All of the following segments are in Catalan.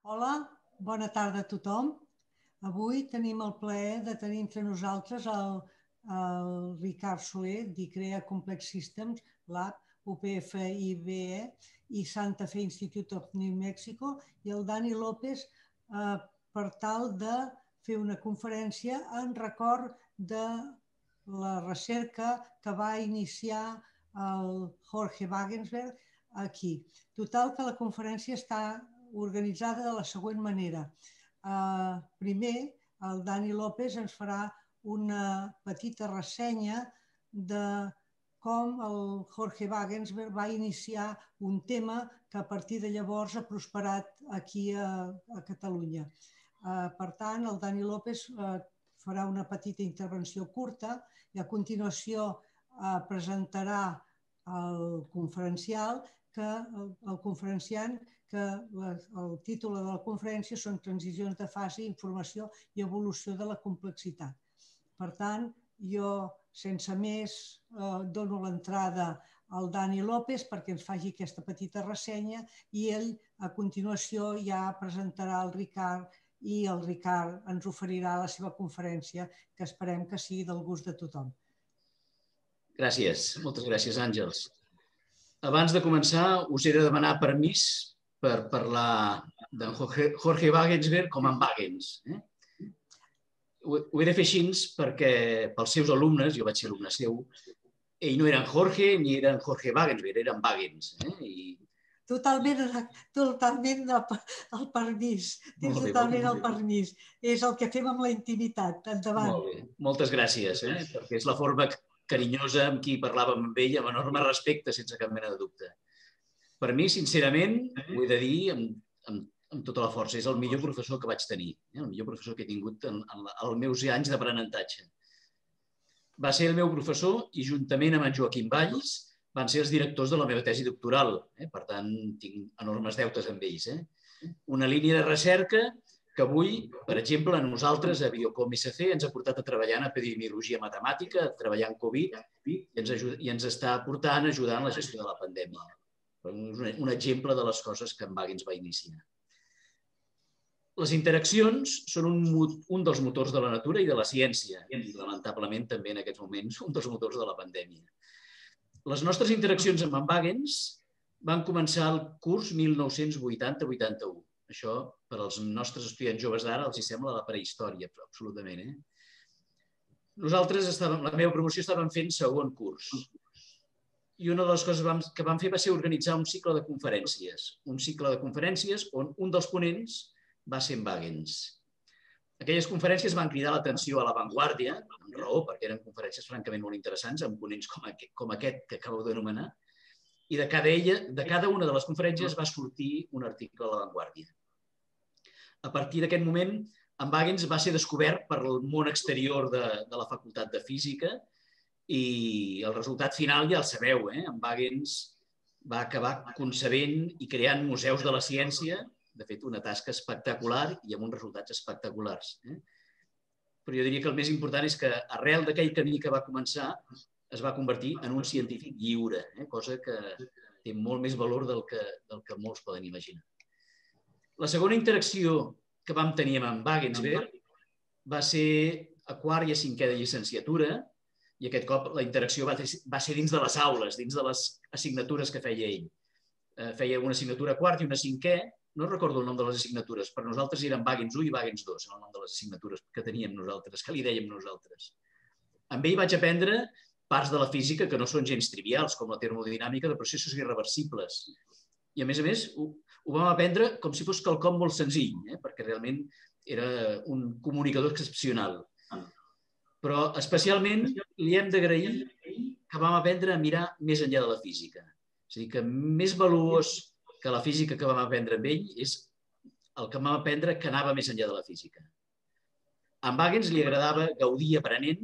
Hola, bona tarda a tothom. Avui tenim el plaer de tenir entre nosaltres el Ricard Soler, d'ICREA Complex Systems Lab, UPF-IBE i Santa Fe Institute of New Mexico, i el Dani López per tal de fer una conferència en record de la recerca que va iniciar el Jorge Wagensberg aquí. Total que la conferència està organitzada de la següent manera. Primer, el Dani López ens farà una petita ressenya de com el Jorge Wagensberg va iniciar un tema que a partir de llavors ha prosperat aquí a Catalunya. Per tant, el Dani López farà una petita intervenció curta i a continuació presentarà el conferenciant, que el títol de la conferència són Transicions de fase, informació i evolució de la complexitat. Per tant, jo, sense més, dono l'entrada al Dani López perquè ens faci aquesta petita ressenya i ell, a continuació, ja presentarà el Ricard i el Ricard ens oferirà la seva conferència, que esperem que sigui del gust de tothom. Gràcies. Moltes gràcies, Àngels. Abans de començar, us he de demanar permís per parlar d'en Jorge Wagensberg com en Wagens. Ho he de fer així perquè pels seus alumnes, jo vaig ser alumne seu, ell no era en Jorge ni era en Jorge Wagensberg, era en Wagens. Totalment el permís. Tens totalment el permís. És el que fem amb la intimitat. Endavant. Molt bé. Moltes gràcies, perquè és la forma carinyosa amb qui parlàvem amb ell, amb enorme respecte, sense cap mena de dubte. Per mi, sincerament, ho he de dir amb tota la força, és el millor professor que vaig tenir, el millor professor que he tingut en els meus anys d'aprenentatge. Va ser el meu professor i, juntament amb en Joaquim Valls, van ser els directors de la meva tesi doctoral. Per tant, tinc enormes deutes amb ells. Una línia de recerca que avui, per exemple, a nosaltres, a Biocom ICC, ens ha portat a treballar en epidemiologia matemàtica, a treballar en Covid, i ens està portant a ajudar en la gestió de la pandèmia. Un exemple de les coses que en Wagens va iniciar. Les interaccions són un dels motors de la natura i de la ciència, i lamentablement també en aquests moments un dels motors de la pandèmia. Les nostres interaccions amb en Wagens van començar al curs 1980-81. Això, per als nostres estudiants joves d'ara, els sembla la prehistòria, absolutament. Nosaltres, la meva promoció, estàvem fent segon curs. I una de les coses que vam fer va ser organitzar un cicle de conferències. Un cicle de conferències on un dels ponents va ser en Wagens. Aquelles conferències van cridar l'atenció a l'avantguàrdia, amb raó, perquè eren conferències francament molt interessants, amb ponents com aquest que acabo d'anomenar, i de cada una de les conferències va sortir un article a l'avantguàrdia. A partir d'aquest moment, en Wagens va ser descobert per el món exterior de la Facultat de Física i el resultat final ja el sabeu. En Wagens va acabar concebent i creant museus de la ciència, de fet, una tasca espectacular i amb uns resultats espectaculars. Però jo diria que el més important és que arrel d'aquell camí que va començar es va convertir en un científic lliure, cosa que té molt més valor del que molts poden imaginar. La segona interacció que vam tenir amb en Wagensberg va ser a quart i a cinquè de llicenciatura, i aquest cop la interacció va ser dins de les aules, dins de les assignatures que feia ell. Feia una assignatura a quart i una a cinquè, no recordo el nom de les assignatures, per nosaltres eren Wagens 1 i Wagens 2, el nom de les assignatures que teníem nosaltres, que li dèiem nosaltres. Amb ell vaig aprendre parts de la física que no són gens trivials, com la termodinàmica de processos irreversibles. I, a més, ho vam aprendre com si fos quelcom molt senzill, perquè realment era un comunicador excepcional. Però, especialment, li hem d'agrair que vam aprendre a mirar més enllà de la física. És a dir, que més valuós que la física que vam aprendre amb ell és el que vam aprendre que anava més enllà de la física. A Wagens li agradava gaudir aprenent,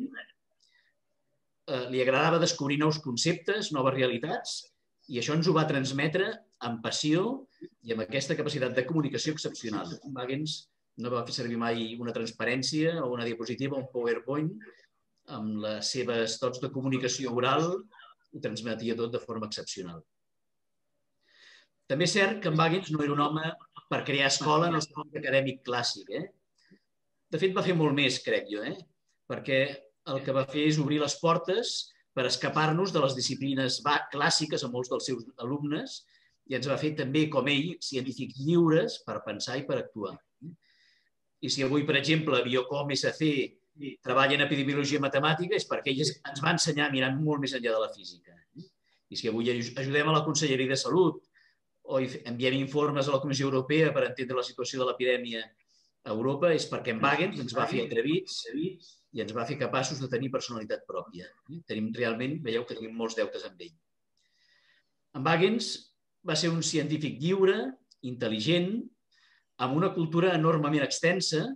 li agradava descobrir nous conceptes, noves realitats, i això ens ho va transmetre amb passió i amb aquesta capacitat de comunicació excepcional. Wagens no va fer servir mai una transparència o una diapositiva o un PowerPoint. Amb les seves dots de comunicació oral ho transmetia tot de forma excepcional. També és cert que en Wagens no era un home per crear escola en el sentit acadèmic clàssic. De fet, va fer molt més, crec jo, perquè el que va fer és obrir les portes per escapar-nos de les disciplines clàssiques a molts dels seus alumnes i ens va fer també, com ell, científics lliures per pensar i per actuar. I si avui, per exemple, Biocom, SC, treballa en epidemiologia matemàtica és perquè ells ens va ensenyar a mirar molt més enllà de la física. I si avui ajudem a la Conselleria de Salut o enviem informes a la Comissió Europea per entendre la situació de l'epidèmia a Europa és perquè en Wagensberg ens va fer atrevits i ens va fer capaços de tenir personalitat pròpia. Realment, veieu que tenim molts deutes amb ell. En Wagensberg va ser un científic lliure, intel·ligent, amb una cultura enormement extensa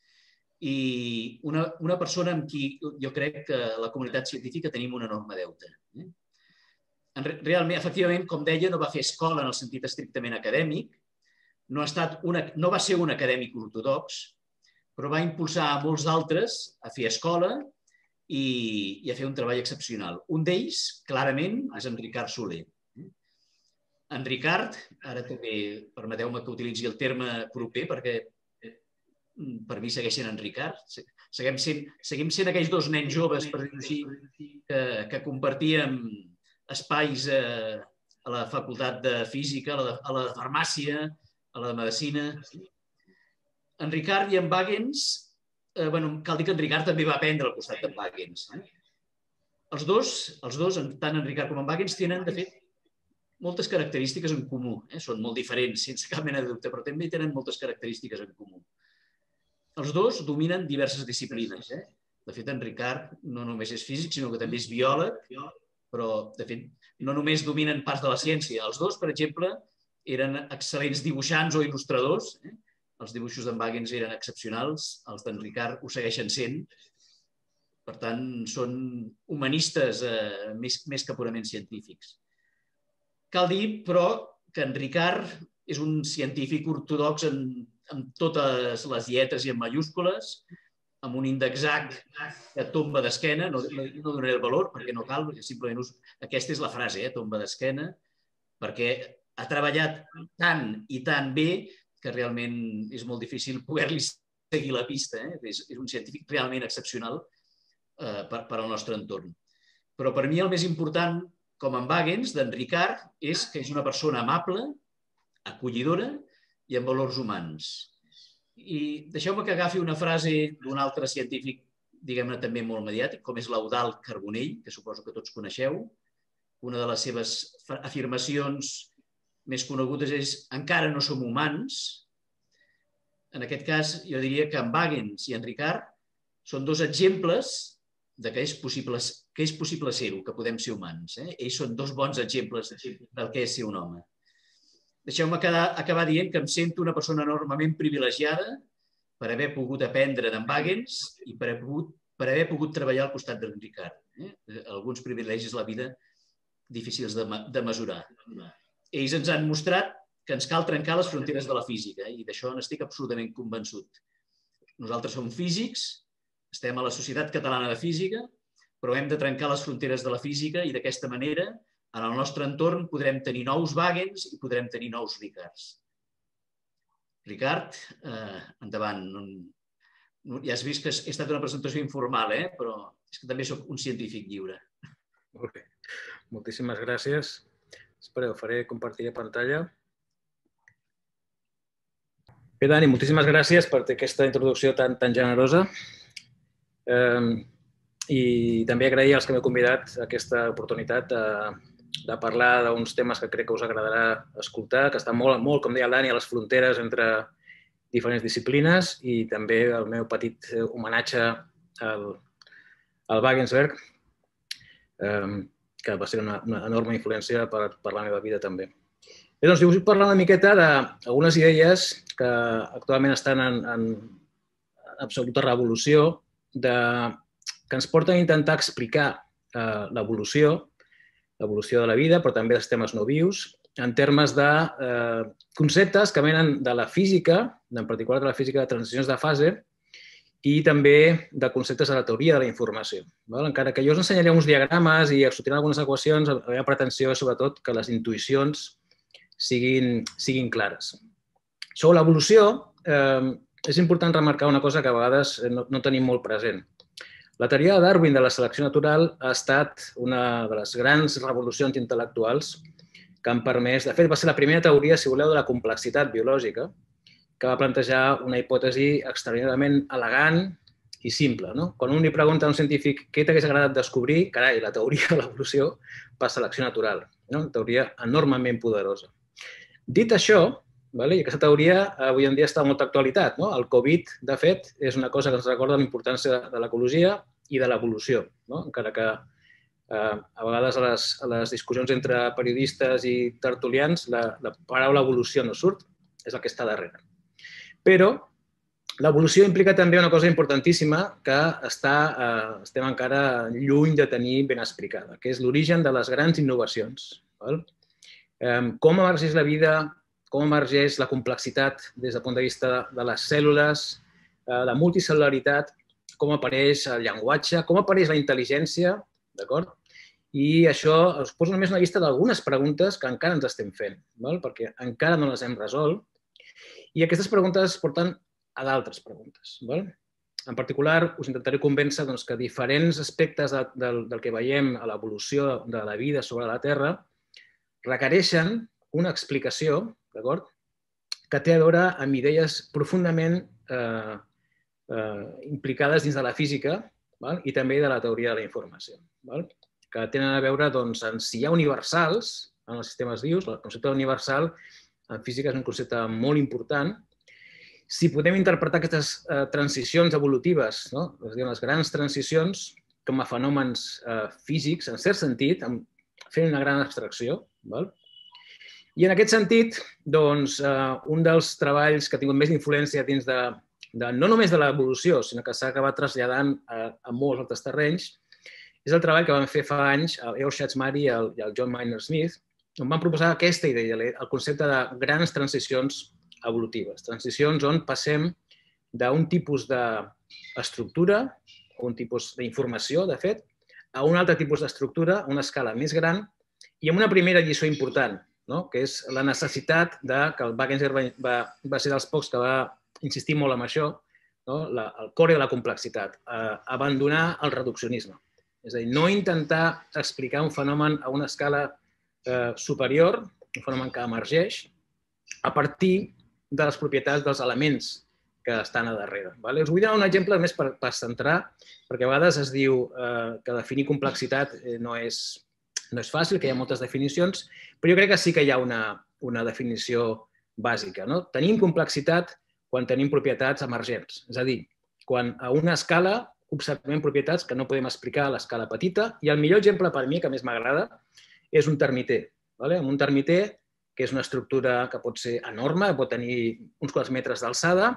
i una persona amb qui jo crec que la comunitat científica tenim un enorme deute. Realment, efectivament, com deia, no va fer escola en el sentit estrictament acadèmic, no va ser un acadèmic ortodox, però va impulsar a molts altres a fer escola i a fer un treball excepcional. Un d'ells, clarament, és en Ricard Soler. En Ricard, ara també permeteu-me que utilitzi el terme proper perquè per mi segueix sent en Ricard. Seguim sent aquells dos nens joves, per dir-ho així, que compartíem espais a la facultat de física, a la de farmàcia, a la de medicina. En Ricard i en Wagensberg, cal dir que en Ricard també va aprendre al costat d'en Wagensberg. Els dos, tant en Ricard com en Wagensberg, tenen, de fet, moltes característiques en comú. Són molt diferents, sense cap mena de dubte, però també tenen moltes característiques en comú. Els dos dominen diverses disciplines. De fet, en Ricard no només és físic, sinó que també és biòleg, però, de fet, no només dominen parts de la ciència. Els dos, per exemple, eren excel·lents dibuixants o il·lustradors. Els dibuixos d'en Wagensberg eren excepcionals, els d'en Ricard ho segueixen sent. Per tant, són humanistes més que purament científics. Cal dir, però, que en Ricard és un científic ortodox amb totes les lletres i en majúscules, amb un índexac que tomba d'esquena, no donaré el valor perquè no cal, simplement aquesta és la frase, tomba d'esquena, perquè ha treballat tant i tan bé que realment és molt difícil poder-li seguir la pista. És un científic realment excepcional per al nostre entorn. Però per mi el més important, com en Wagensberg, d'en Ricard, és que és una persona amable, acollidora i amb valors humans. I deixeu-me que agafi una frase d'un altre científic, diguem-ne també molt mediàtic, com és l'Eudald Carbonell, que suposo que tots coneixeu. Una de les seves afirmacions més conegudes és «encara no som humans». En aquest cas, jo diria que en Wagensberg i en Ricard són dos exemples de que és possible ser-ho, que podem ser humans. Ells són dos bons exemples del que és ser un home. Deixeu-me acabar dient que em sento una persona enormement privilegiada per haver pogut aprendre d'en Wagensberg i per haver pogut treballar al costat d'en Ricard. Alguns privilegis de la vida difícils de mesurar. Ells ens han mostrat que ens cal trencar les fronteres de la física i d'això n'estic absolutament convençut. Nosaltres som físics, estem a la Societat Catalana de Física, però hem de trencar les fronteres de la física i d'aquesta manera, en el nostre entorn, podrem tenir nous Wagensberg i podrem tenir nous Ricards. Ricard, endavant. Ja has vist que he estat una presentació informal, però és que també soc un científic lliure. Molt bé. Moltíssimes gràcies. Espereu, faré compartir pantalla. Bé, Dani, moltíssimes gràcies per aquesta introducció tan generosa. I també agrair als que m'heu convidat a aquesta oportunitat de parlar d'uns temes que crec que us agradarà escoltar, que estan molt, com deia el Dani, a les fronteres entre diferents disciplines i també el meu petit homenatge al Wagensberg, que va ser una enorme influència per la meva vida també. Bé, doncs, us vull parlar una miqueta d'algunes idees que actualment estan en absoluta revolució, que ens porten a intentar explicar l'evolució de la vida, però també dels temes no vius, en termes de conceptes que venen de la física, en particular de la física de transicions de fase, i també de conceptes de la teoria de la informació. Encara que jo us ensenyaré uns diagrames i sortiran algunes equacions, la meva pretensió és sobretot que les intuïcions siguin clares. Sobre l'evolució, és important remarcar una cosa que a vegades no tenim molt present. La teoria de Darwin de la selecció natural ha estat una de les grans revolucions intel·lectuals que han permès... De fet, va ser la primera teoria, si voleu, de la complexitat biològica, que va plantejar una hipòtesi extraordinàriament elegant i simple. Quan un li pregunta a un científic què t'hagués agradat descobrir, carai, la teoria de l'evolució per selecció natural. Una teoria enormement poderosa. Dit això, i aquesta teoria avui en dia està en molta actualitat. El Covid, de fet, és una cosa que ens recorda la importància de l'ecologia i de l'evolució, encara que a vegades a les discussions entre periodistes i tertulians la paraula evolució no surt, és el que està darrere. Però l'evolució implica també una cosa importantíssima que estem encara lluny de tenir ben explicada, que és l'origen de les grans innovacions. Com emergeix la vida, com emergeix la complexitat des del punt de vista de les cèl·lules, la multicel·lularitat, com apareix el llenguatge, com apareix la intel·ligència, d'acord? I això us poso només una llista d'algunes preguntes que encara ens estem fent, perquè encara no les hem resolt. I aquestes preguntes porten a d'altres preguntes. En particular, us intentaré convèncer que diferents aspectes del que veiem a l'evolució de la vida sobre la Terra requereixen una explicació que té a veure amb idees profundament implicades dins de la física i també de la teoria de la informació, que tenen a veure amb si hi ha universals en els sistemes vius. El concepte universal en física és un concepte molt important. Si podem interpretar aquestes transicions evolutives, és a dir, les grans transicions, com a fenòmens físics, en cert sentit, fent una gran abstracció. I en aquest sentit, un dels treballs que ha tingut més influència dins no només de l'evolució, sinó que s'ha acabat traslladant a molts altres terrenys, és el treball que van fer fa anys el Earl Schatzmary i el John Maynard Smith, on van proposar aquesta idea, el concepte de grans transicions evolutives. Transicions on passem d'un tipus d'estructura, un tipus d'informació, de fet, a un altre tipus d'estructura, a una escala més gran, i amb una primera lliçó important, que és la necessitat que el Wagner va ser dels pocs que va insistir molt en això, el core de la complexitat, abandonar el reduccionisme. És a dir, no intentar explicar un fenomen a una escala superior, un fenomen que emergeix, a partir de les propietats dels elements que estan a darrere. Us vull donar un exemple més per centrar, perquè a vegades es diu que definir complexitat no és fàcil, que hi ha moltes definicions, però jo crec que sí que hi ha una definició bàsica. Tenim complexitat quan tenim propietats emergents, és a dir, quan a una escala observem propietats que no podem explicar a l'escala petita, i el millor exemple per mi, que més m'agrada, és un termiter. Un termiter, que és una estructura que pot ser enorme, pot tenir uns quants metres d'alçada,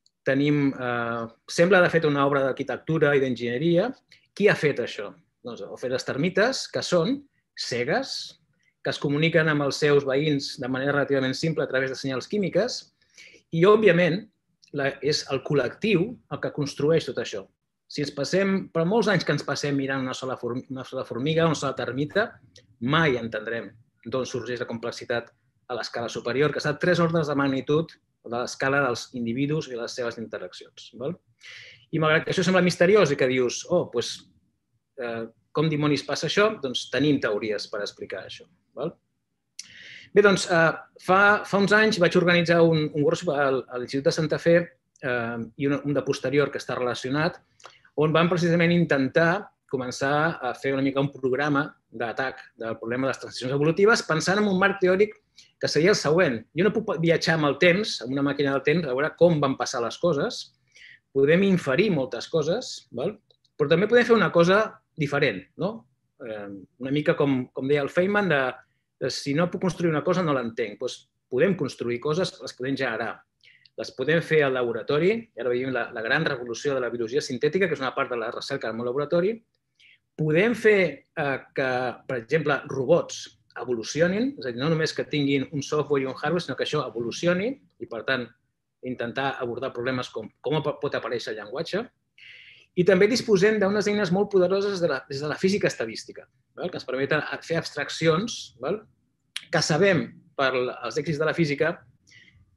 sembla de fet una obra d'arquitectura i d'enginyeria. Qui ha fet això? Ho han fet les termites, que són cegues, que es comuniquen amb els seus veïns de manera relativament simple a través de senyals químiques, i, òbviament, és el col·lectiu el que construeix tot això. Si ens passem, per molts anys que ens passem mirant una sola formiga, una sola termita, mai entendrem d'on sorgeix la complexitat a l'escala superior, que està a 3 ordres de magnitud de l'escala dels individus i les seves interaccions. I malgrat que això sembla misteriós i que dius, com dimonis passa això? Doncs tenim teories per explicar això. Bé, doncs, fa uns anys vaig organitzar un workshop a l'Institut de Santa Fe i un de posterior que està relacionat, on vam precisament intentar començar a fer una mica un programa d'atac del problema de les transicions evolutives pensant en un marc teòric que seria el següent. Jo no puc viatjar amb el temps, amb una màquina del temps, a veure com van passar les coses, podem inferir moltes coses, però també podem fer una cosa diferent, una mica com deia el Feynman, si no puc construir una cosa no l'entenc. Podem construir coses, les podem generar, les podem fer al laboratori, i ara veiem la gran revolució de la biologia sintètica, que és una part de la recerca al meu laboratori. Podem fer que, per exemple, robots evolucionin, és a dir, no només que tinguin un software i un hardware, sinó que això evolucioni i, per tant, intentar abordar problemes com pot aparèixer el llenguatge. I també disposem d'unes eines molt poderoses des de la física estadística, que ens permeten fer abstraccions que sabem per als èxits de la física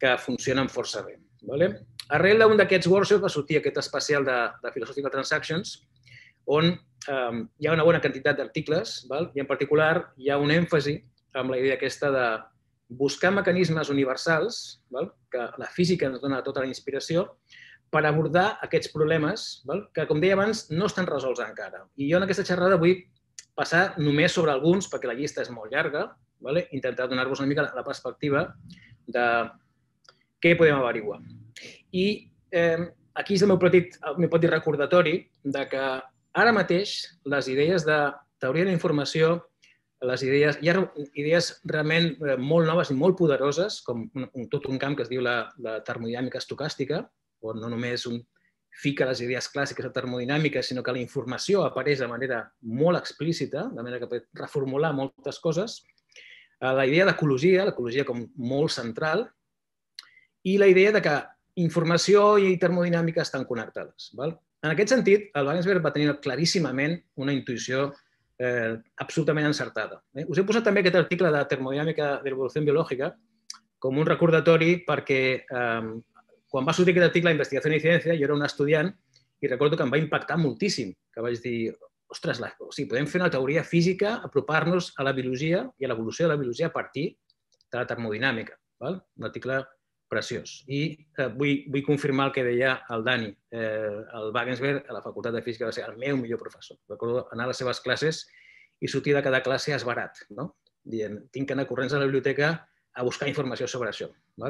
que funcionen força bé. Arrel d'un d'aquests workshops va sortir aquest especial de Philosophical Transactions, on hi ha una bona quantitat d'articles i, en particular, hi ha un èmfasi amb la idea aquesta de buscar mecanismes universals, que la física ens dona tota la inspiració, per abordar aquests problemes que, com deia abans, no estan resolts encara. I jo en aquesta xerrada vull passar només sobre alguns, perquè la llista és molt llarga, intentar donar-vos una mica la perspectiva de què podem averiguar. I aquí és el meu petit recordatori de que ara mateix les idees de teoria de la informació, hi ha idees realment molt noves i molt poderoses, com tot un camp que es diu la termodinàmica estocàstica, on no només un fica les idees clàssiques de termodinàmica, sinó que la informació apareix de manera molt explícita, de manera que pot reformular moltes coses. La idea d'ecologia, l'ecologia com molt central, i la idea de que informació i termodinàmica estan connectades. En aquest sentit, el Wagensberg va tenir claríssimament una intuïció absolutament encertada. Us he posat també aquest article de termodinàmica de l'evolució biològica com un recordatori perquè quan va sortir aquest article d'Investigació i Ciència, jo era un estudiant i recordo que em va impactar moltíssim, que vaig dir, ostres, podem fer una teoria física, apropar-nos a la biologia i a l'evolució de la biologia a partir de la termodinàmica. Un article preciós. I vull confirmar el que deia el Dani. El Wagensberg a la Facultat de Física va ser el meu millor professor. Recordo anar a les seves classes i sortir de cada classe esbarat, dient, tinc que anar corrents a la biblioteca a buscar informació sobre això.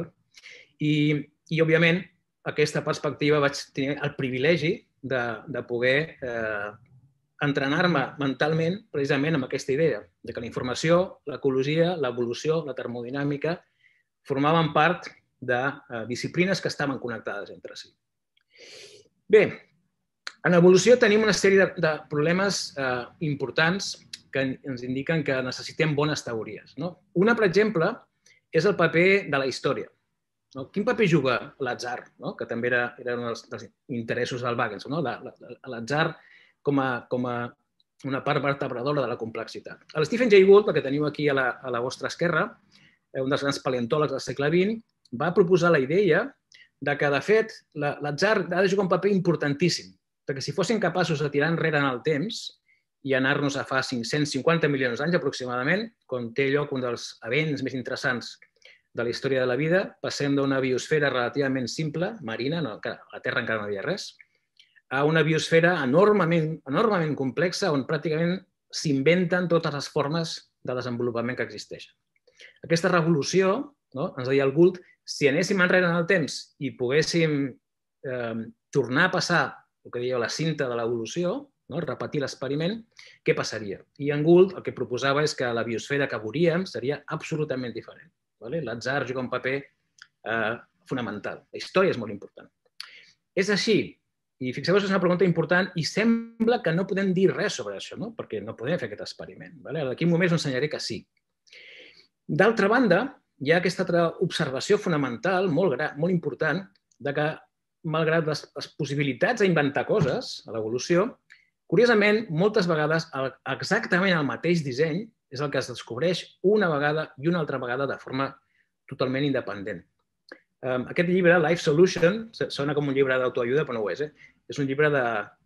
I, òbviament, aquesta perspectiva vaig tenir el privilegi de poder entrenar-me mentalment precisament amb aquesta idea, de que la informació, l'ecologia, l'evolució, la termodinàmica formaven part de disciplines que estaven connectades entre si. Bé, en evolució tenim una sèrie de problemes importants que ens indiquen que necessitem bones teories. Una, per exemple, és el paper de la història. Quin paper juga l'atzar, que també era un dels interessos del Wagensberg, l'atzar com a una part vertebradora de la complexitat. El Stephen Jay Gould, que teniu aquí a la vostra esquerra, un dels grans paleontòlegs del segle XX, va proposar la idea que, de fet, l'atzar ha de jugar un paper importantíssim, perquè si fossin capaços de tirar enrere en el temps i anar-nos a fa 550 milions d'anys aproximadament, quan té lloc un dels events més interessants de la història de la vida, passem d'una biosfera relativament simple, marina, a la Terra encara no hi havia res, a una biosfera enormement complexa on pràcticament s'inventen totes les formes de desenvolupament que existeixen. Aquesta revolució, ens deia el Gould, si anéssim enrere en el temps i poguéssim tornar a passar el que dieu la cinta de l'evolució, repetir l'experiment, què passaria? I en Gould el que proposava és que la biosfera que veuríem seria absolutament diferent. L'atzar juga un paper fonamental. La història és molt important. És així, i fixeu-vos que és una pregunta important i sembla que no podem dir res sobre això, perquè no podem fer aquest experiment. D'aquí un moment us ensenyaré que sí. D'altra banda, hi ha aquesta altra observació fonamental, molt important, que malgrat les possibilitats d'inventar coses a l'evolució, curiosament, moltes vegades exactament el mateix disseny és el que es descobreix una vegada i una altra vegada de forma totalment independent. Aquest llibre, Life Solution, sona com un llibre d'autoajuda, però no ho és. És un llibre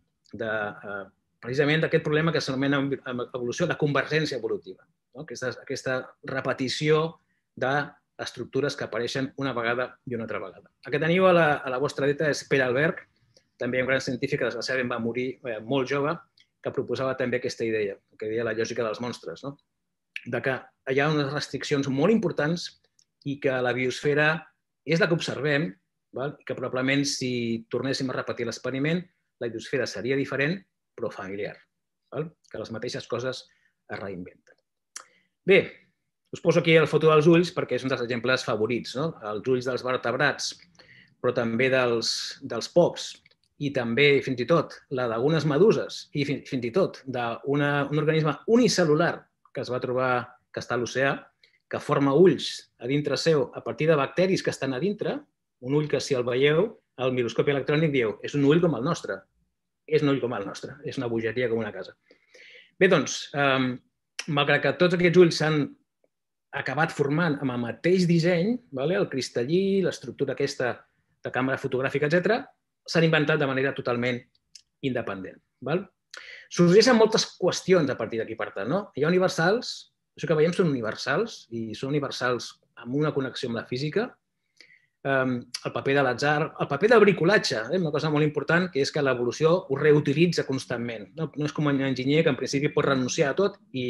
precisament d'aquest problema que s'anomena evolució de convergència evolutiva. Aquesta repetició d'estructures que apareixen una vegada i una altra vegada. El que teniu a la vostra dreta és Per Albert, també un gran científic que desgraciadament va morir molt jove, que proposava també aquesta idea, que deia la lògica dels monstres, de que hi ha unes restriccions molt importants i que la biosfera és la que observem, i que probablement si tornéssim a repetir l'experiment, la biosfera seria diferent, però familiar, que les mateixes coses es reinventen. Bé, us poso aquí la foto dels ulls perquè és un dels exemples favorits, els ulls dels vertebrats, però també dels pops, i també, fins i tot, la d'algunes meduses i fins i tot d'un organisme unicel·lular que es va trobar que està a l'oceà, que forma ulls a dintre seu a partir de bacteris que estan a dintre, un ull que si el veieu al microscopi electrònic dieu, és un ull com el nostre. És un ull com el nostre, és una bogeria com una casa. Bé, doncs, malgrat que tots aquests ulls s'han acabat formant amb el mateix disseny, el cristallí, l'estructura aquesta de càmera fotogràfica, etc., s'han inventat de manera totalment independent. Sorgeixen moltes qüestions a partir d'aquí, per tant. Hi ha universals, això que veiem són universals, i són universals amb una connexió amb la física. El paper de l'atzar, el paper del bricolatge, una cosa molt important, que és que l'evolució ho reutilitza constantment. No és com un enginyer que en principi pot renunciar a tot i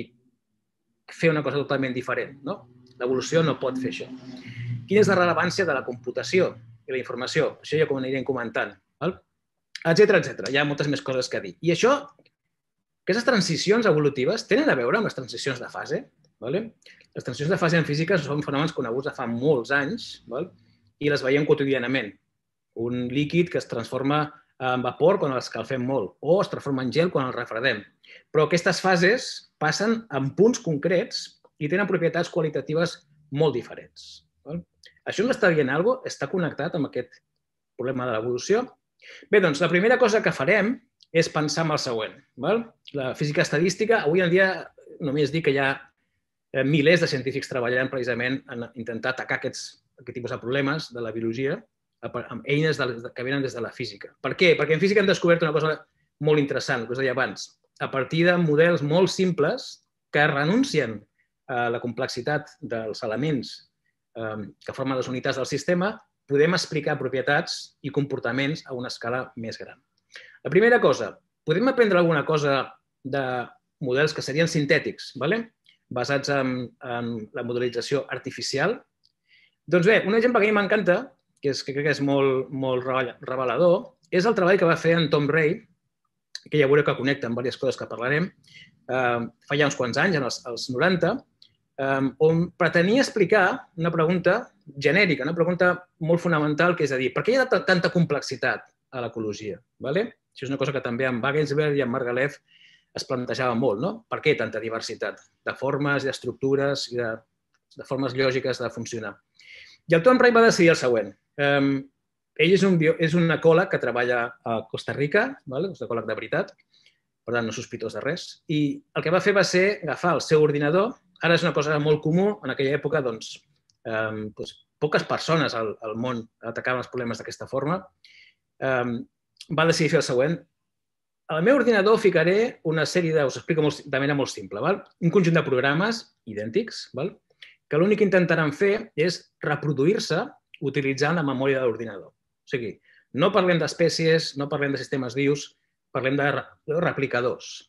fer una cosa totalment diferent. L'evolució no pot fer això. Quina és la rellevància de la computació i la informació? Això ja com anirem comentant. Etcètera, etcètera. Hi ha moltes més coses que dir. I això, aquestes transicions evolutives tenen a veure amb les transicions de fase. Les transicions de fase en física són fenòmens coneguts de fa molts anys i les veiem quotidianament. Un líquid que es transforma en vapor quan l'escalfem molt o es transforma en gel quan el refredem. Però aquestes fases passen en punts concrets i tenen propietats qualitatives molt diferents. Això ens està dient alguna cosa? Està connectat amb aquest problema de l'evolució? Bé, doncs, la primera cosa que farem és pensar en el següent. La física estadística, avui en dia, només dic que hi ha milers de científics treballant precisament en intentar atacar aquest tipus de problemes de la biologia amb eines que venen des de la física. Per què? Perquè en física hem descobert una cosa molt interessant, el que us deia abans. A partir de models molt simples que renuncien a la complexitat dels elements que formen les unitats del sistema, podem explicar propietats i comportaments a una escala més gran. La primera cosa, podem aprendre alguna cosa de models que serien sintètics, basats en la modelització artificial? Doncs bé, un exemple que a mi m'encanta, que crec que és molt revelador, és el treball que va fer en Tom Ray, que ja veureu que connecta amb diverses coses que parlarem, fa ja uns quants anys, als 90, on pretenia explicar una pregunta genèrica, una pregunta molt fonamental, que és a dir, per què hi ha tanta complexitat a l'ecologia? Això és una cosa que també en Wagensberg i en Margalef es plantejava molt, no? Per què tanta diversitat de formes, d'estructures i de formes lògiques de funcionar? I el Tom Ray va decidir el següent. Ell és un ecòleg que treballa a Costa Rica, és un ecòleg de veritat, per tant no sospitós de res, i el que va fer va ser agafar el seu ordinador. Ara és una cosa molt comú, en aquella època, doncs, poques persones al món atacaven els problemes d'aquesta forma. Va decidir fer el següent. Al meu ordinador ficaré una sèrie us explico de manera molt simple, un conjunt de programes idèntics, que l'únic que intentaran fer és reproduir-se utilitzant la memòria de l'ordinador. O sigui, no parlem d'espècies, no parlem de sistemes vius, parlem de replicadors.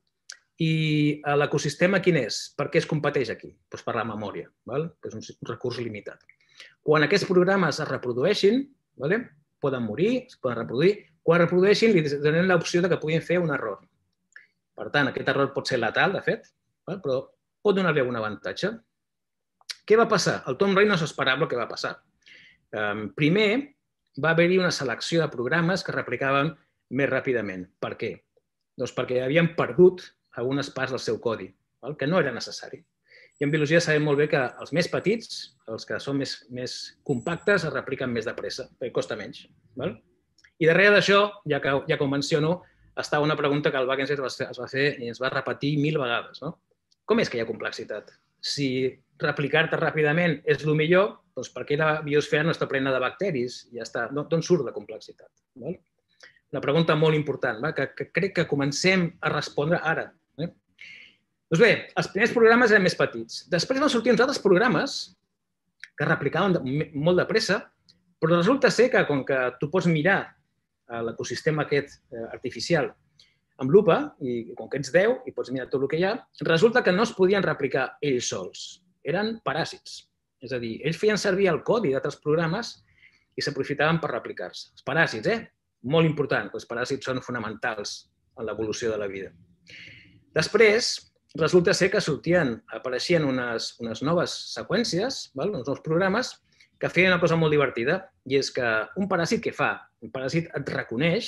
I l'ecosistema quin és? Per què es competeix aquí? Doncs per la memòria, que és un recurs limitat. Quan aquests programes es reprodueixin, poden morir, es poden reproduir. Quan reprodueixin, li donen l'opció que puguin fer un error. Per tant, aquest error pot ser letal, de fet, però pot donar-li algun avantatge. Què va passar? El Tom Ray no s'esperava el que va passar. Primer, va haver-hi una selecció de programes que replicaven més ràpidament. Per què? Doncs perquè havien perdut algunes parts del seu codi, que no era necessari. I en biologia sabem molt bé que els més petits, els que són més compactes, es repliquen més de pressa, perquè costa menys. I darrere d'això, ja que ho menciono, estava una pregunta que el Wagensberg es va fer i es va repetir 1000 vegades. Com és que hi ha complexitat? Si replicar-te ràpidament és el millor, doncs per què la biosfera no està plena de bacteris? Ja està. D'on surt la complexitat? Una pregunta molt important, que crec que comencem a respondre ara. Doncs bé, els primers programes eren més petits. Després van sortir uns altres programes que replicaven molt de pressa, però resulta ser que, com que tu pots mirar l'ecosistema aquest artificial amb lupa, i com que ets 10 i pots mirar tot el que hi ha, resulta que no es podien replicar ells sols. Eren paràsits. És a dir, ells feien servir el codi d'altres programes i s'aprofitaven per replicar-se. Els paràsits, molt important, els paràsits són fonamentals en l'evolució de la vida. Després, resulta ser que apareixien unes noves seqüències, uns nous programes, que feien una cosa molt divertida, i és que un paràsit què fa? Un paràsit et reconeix,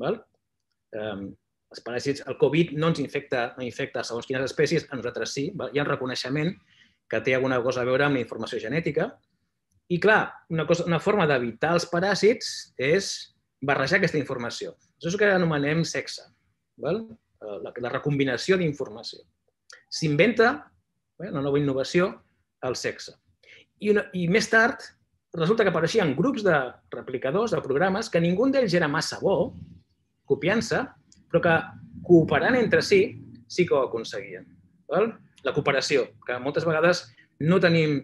els paràsits, el Covid no ens infecta segons quines espècies, a nosaltres sí, hi ha un reconeixement que té alguna cosa a veure amb la informació genètica, i clar, una forma d'evitar els paràsits és barrejar aquesta informació. Això és el que anomenem sexe, la recombinació d'informació. S'inventa una nova innovació el sexe. I més tard resulta que apareixien grups de replicadors, de programes, que ningú d'ells era massa bo, copiant-se, però que cooperant entre si sí que ho aconseguien. La cooperació, que moltes vegades no tenim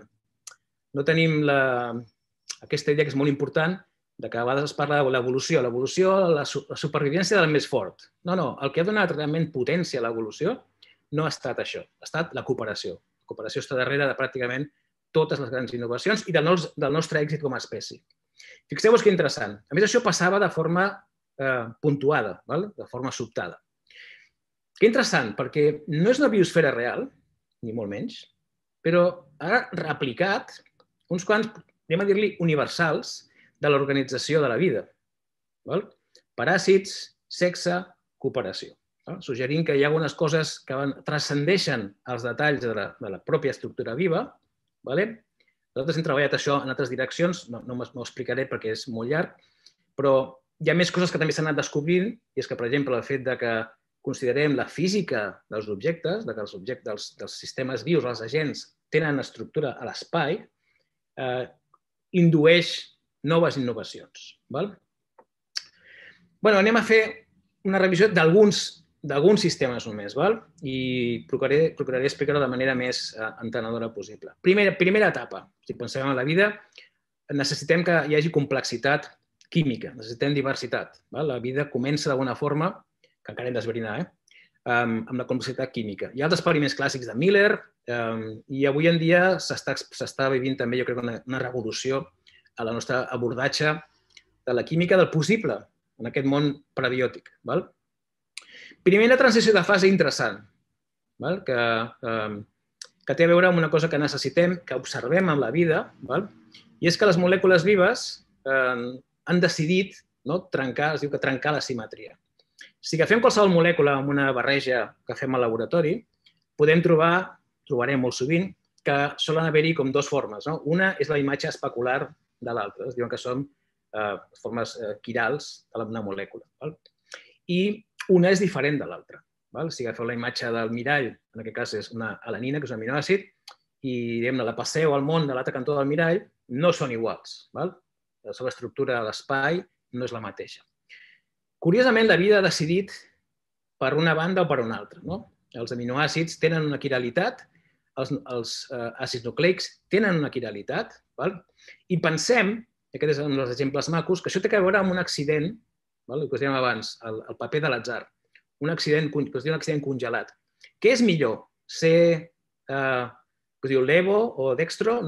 aquesta idea que és molt important, de que a vegades es parla de l'evolució. L'evolució, la supervivència del més fort. No, el que ha donat realment potència a l'evolució no ha estat això, ha estat la cooperació. La cooperació està darrere de pràcticament totes les grans innovacions i del nostre èxit com a espècie. Fixeu-vos que interessant. A més, això passava de forma puntuada, de forma sobtada. Que interessant, perquè no és una biosfera real, ni molt menys, però ha replicat uns quants, anem a dir-li, universals de l'organització de la vida. Paràsits, sexe, cooperació. Suggerint que hi ha algunes coses que transcendeixen els detalls de la pròpia estructura viva. Nosaltres hem treballat això en altres direccions, no m'ho explicaré perquè és molt llarg, però hi ha més coses que també s'han anat descobrint, i és que, per exemple, el fet que considerem la física dels objectes, que els objectes dels sistemes vius, els agents, tenen estructura a l'espai, indueix noves innovacions. Anem a fer una revisió d'alguns sistemes només i procuraré explicar-ho de manera més entenedora possible. Primera etapa. Si pensem en la vida, necessitem que hi hagi complexitat química, necessitem diversitat. La vida comença d'alguna forma, que encara hem d'esbrinar, amb la complexitat química. Hi ha altres experiments clàssics de Miller i avui en dia s'està vivint també, jo crec, una revolució a la nostra abordatge de la química del possible en aquest món prebiòtic. Primera transició de fase interessant, que té a veure amb una cosa que necessitem, que observem en la vida, i és que les molècules vives han decidit trencar, es diu que trencar la simetria. Si agafem qualsevol molècula amb una barreja que fem al laboratori, trobarem molt sovint que solen haver-hi com dues formes. Una és la imatge especular de l'altra. Es diuen que són formes quirals d'una molècula. I una és diferent de l'altra. Si agafeu la imatge del mirall, en aquest cas és una alanina, que és un aminoàcid, i la passeu al món de l'altre cantó del mirall, no són iguals. La seva estructura a l'espai no és la mateixa. Curiosament, la vida ha decidit per una banda o per una altra. Els aminoàcids tenen una quiralitat, els àcids nucleics tenen una quiralitat, i pensem, aquest és un dels exemples macos, que això té a veure amb un accident, el que us dèiem abans, el paper de l'atzar, un accident que es diu un accident congelat. Què és millor? Ser, que es diu levo o dextro?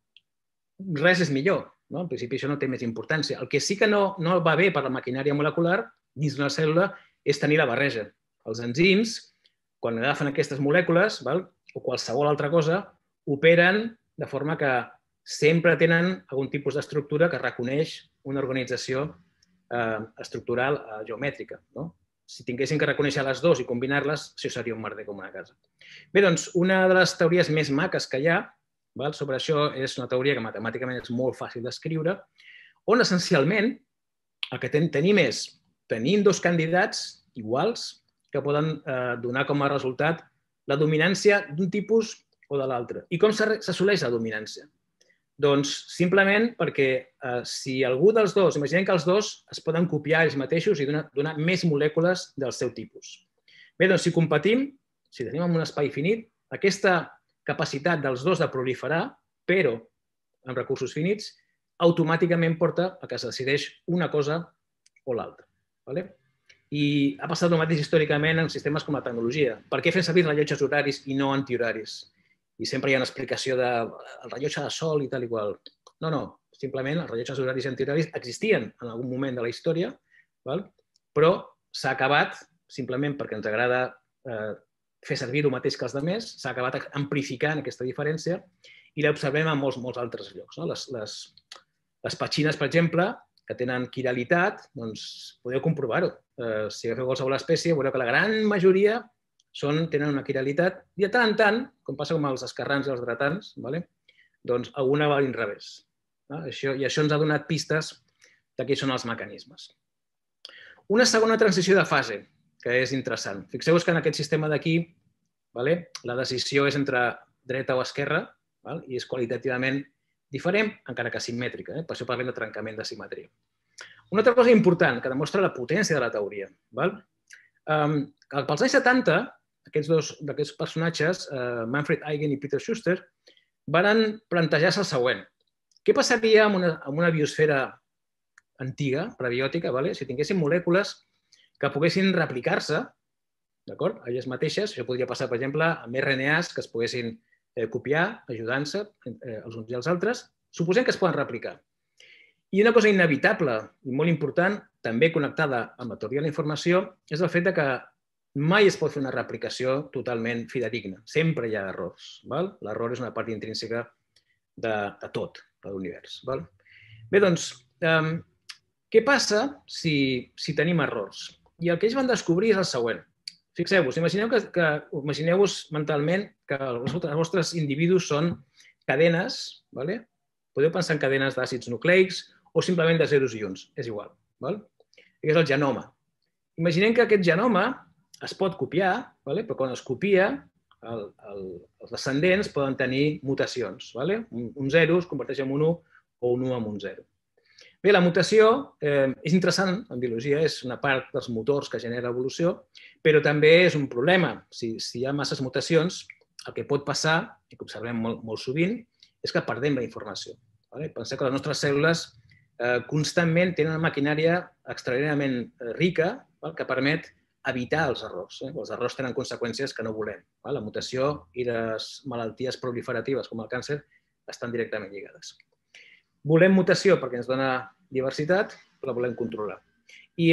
Res és millor. En principi això no té més importància. El que sí que no va bé per la maquinària molecular dins d'una cèl·lula és tenir la barreja. Els enzims, quan agafen aquestes molècules o qualsevol altra cosa, operen de forma que sempre tenen algun tipus d'estructura que reconeix una organització estructural geomètrica. Si tinguessin que reconèixer les dues i combinar-les, això seria un merder com una casa. Bé, doncs, una de les teories més maques que hi ha sobre això és una teoria que matemàticament és molt fàcil d'escriure, on essencialment el que tenim és tenim dos candidats iguals que poden donar com a resultat la dominància d'un tipus o de l'altre. I com s'assoleix la dominància? Doncs simplement perquè si algú dels dos, imaginem que els dos es poden copiar ells mateixos i donar més molècules del seu tipus. Bé, doncs si competim, si tenim un espai finit, aquesta capacitat dels dos de proliferar, però amb recursos finits, automàticament porta a que es decideix una cosa o l'altra. I ha passat el mateix històricament en sistemes com la tecnologia. Per què fem servir rellotges horaris i no antihoraris? I sempre hi ha una explicació del rellotge de sol i tal i qual. No, simplement els rellotges horaris i antihoraris existien en algun moment de la història, però s'ha acabat, simplement perquè ens agrada fer servir el mateix que els altres, s'ha acabat amplificant aquesta diferència i l'observem en molts altres llocs. Les petxines, per exemple, que tenen quiralitat, doncs podeu comprovar-ho. Si agafeu qualsevol espècie, veureu que la gran majoria tenen una quiralitat i de tant en tant, com passa amb els esquerrans i els dretans, doncs alguna va a l'inrevés. I això ens ha donat pistes de quins són els mecanismes. Una segona transició de fase, que és interessant. Fixeu-vos que en aquest sistema d'aquí la decisió és entre dreta o esquerra, i és qualitativament diferent, encara que simètrica. Per això parlem de trencament de simetria. Una altra cosa important que demostra la potència de la teoria. Pels anys 70, aquests personatges, Manfred Eigen i Peter Schuster, van plantejar-se el següent. Què passaria amb una biosfera antiga, prebiòtica, si tinguéssim molècules que poguessin replicar-se, d'acord? Elles mateixes, això podria passar, per exemple, amb RNAs que es poguessin copiar, ajudant-se els uns i els altres, suposem que es poden replicar. I una cosa inevitable i molt important, també connectada amb la teoria de la informació, és el fet que mai es pot fer una replicació totalment fidedigna. Sempre hi ha errors. L'error és una part intrínseca de tot, de l'univers. Bé, doncs, què passa si tenim errors? I el que ells van descobrir és el següent. Fixeu-vos, imagineu-vos mentalment que els vostres individus són cadenes, podeu pensar en cadenes d'àcids nucleics o simplement de zeros i uns, és igual. És el genoma. Imaginem que aquest genoma es pot copiar, però quan es copia, els descendents poden tenir mutacions. Un 0 es converteix en un 1 o un 1 en un 0. Bé, la mutació és interessant en biologia, és una part dels motors que genera l'evolució, però també és un problema. Si hi ha masses mutacions, el que pot passar, i que observem molt sovint, és que perdem la informació. Penseu que les nostres cèl·lules constantment tenen una maquinària extraordinàriament rica que permet evitar els errors. Els errors tenen conseqüències que no volem. La mutació i les malalties proliferatives, com el càncer, estan directament lligades. Volem mutació perquè ens dona diversitat, però la volem controlar. I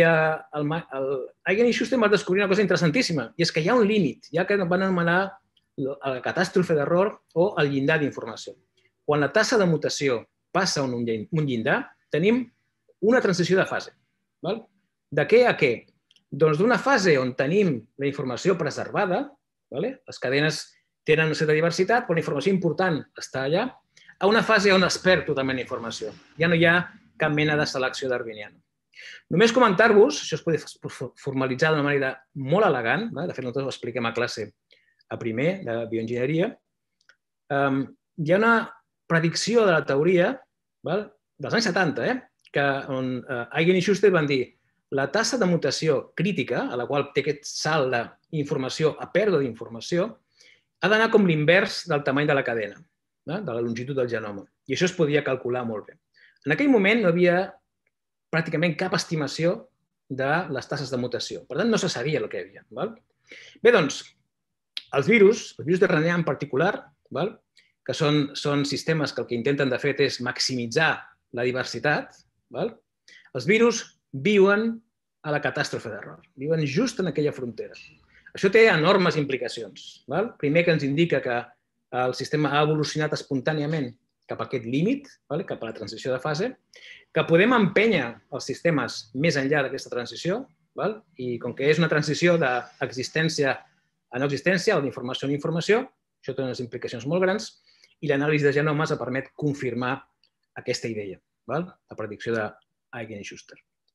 Eigen i Schuster van descobrir una cosa interessantíssima, i és que hi ha un límit, ja que van anomenar la catàstrofe d'error o el llindar d'informació. Quan la tassa de mutació passa un llindar, tenim una transició de fase. De què a què? Doncs d'una fase on tenim la informació preservada, les cadenes tenen una certa diversitat, però la informació important està allà, a una fase on es perd totalment la informació. Ja no hi ha cap mena de selecció darwiniana. Només comentar-vos, això es pot formalitzar d'una manera molt elegant, de fet nosaltres ho expliquem a classe a primer de bioenginyeria, hi ha una predicció de la teoria dels anys 70, on Eigen i Schuster van dir la tassa de mutació crítica, a la qual té aquest salt d'informació a pèrdua d'informació, ha d'anar com l'invers del tamany de la cadena, de la longitud del genoma. I això es podia calcular molt bé. En aquell moment no havia pràcticament cap estimació de les tasses de mutació. Per tant, no se sabia el que hi havia. Bé, doncs, els virus de RNA en particular, que són sistemes que el que intenten, de fet, és maximitzar la diversitat, els virus viuen a la catàstrofe d'error. Viuen just en aquella frontera. Això té enormes implicacions. Primer, que ens indica que el sistema ha evolucionat espontàniament cap a aquest límit, cap a la transició de fase, que podem empènyer els sistemes més enllà d'aquesta transició, i com que és una transició d'existència a no existència o d'informació a informació, això té unes implicacions molt grans, i l'anàlisi de genomes permet confirmar aquesta idea, la predicció d'Eigen i Schuster.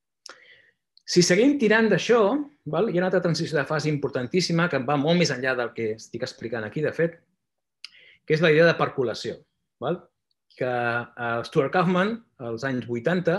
Si seguim tirant d'això, hi ha una altra transició de fase importantíssima que va molt més enllà del que estic explicant aquí, de fet, que és la idea de percolació, que Stuart Kauffman, als anys 80,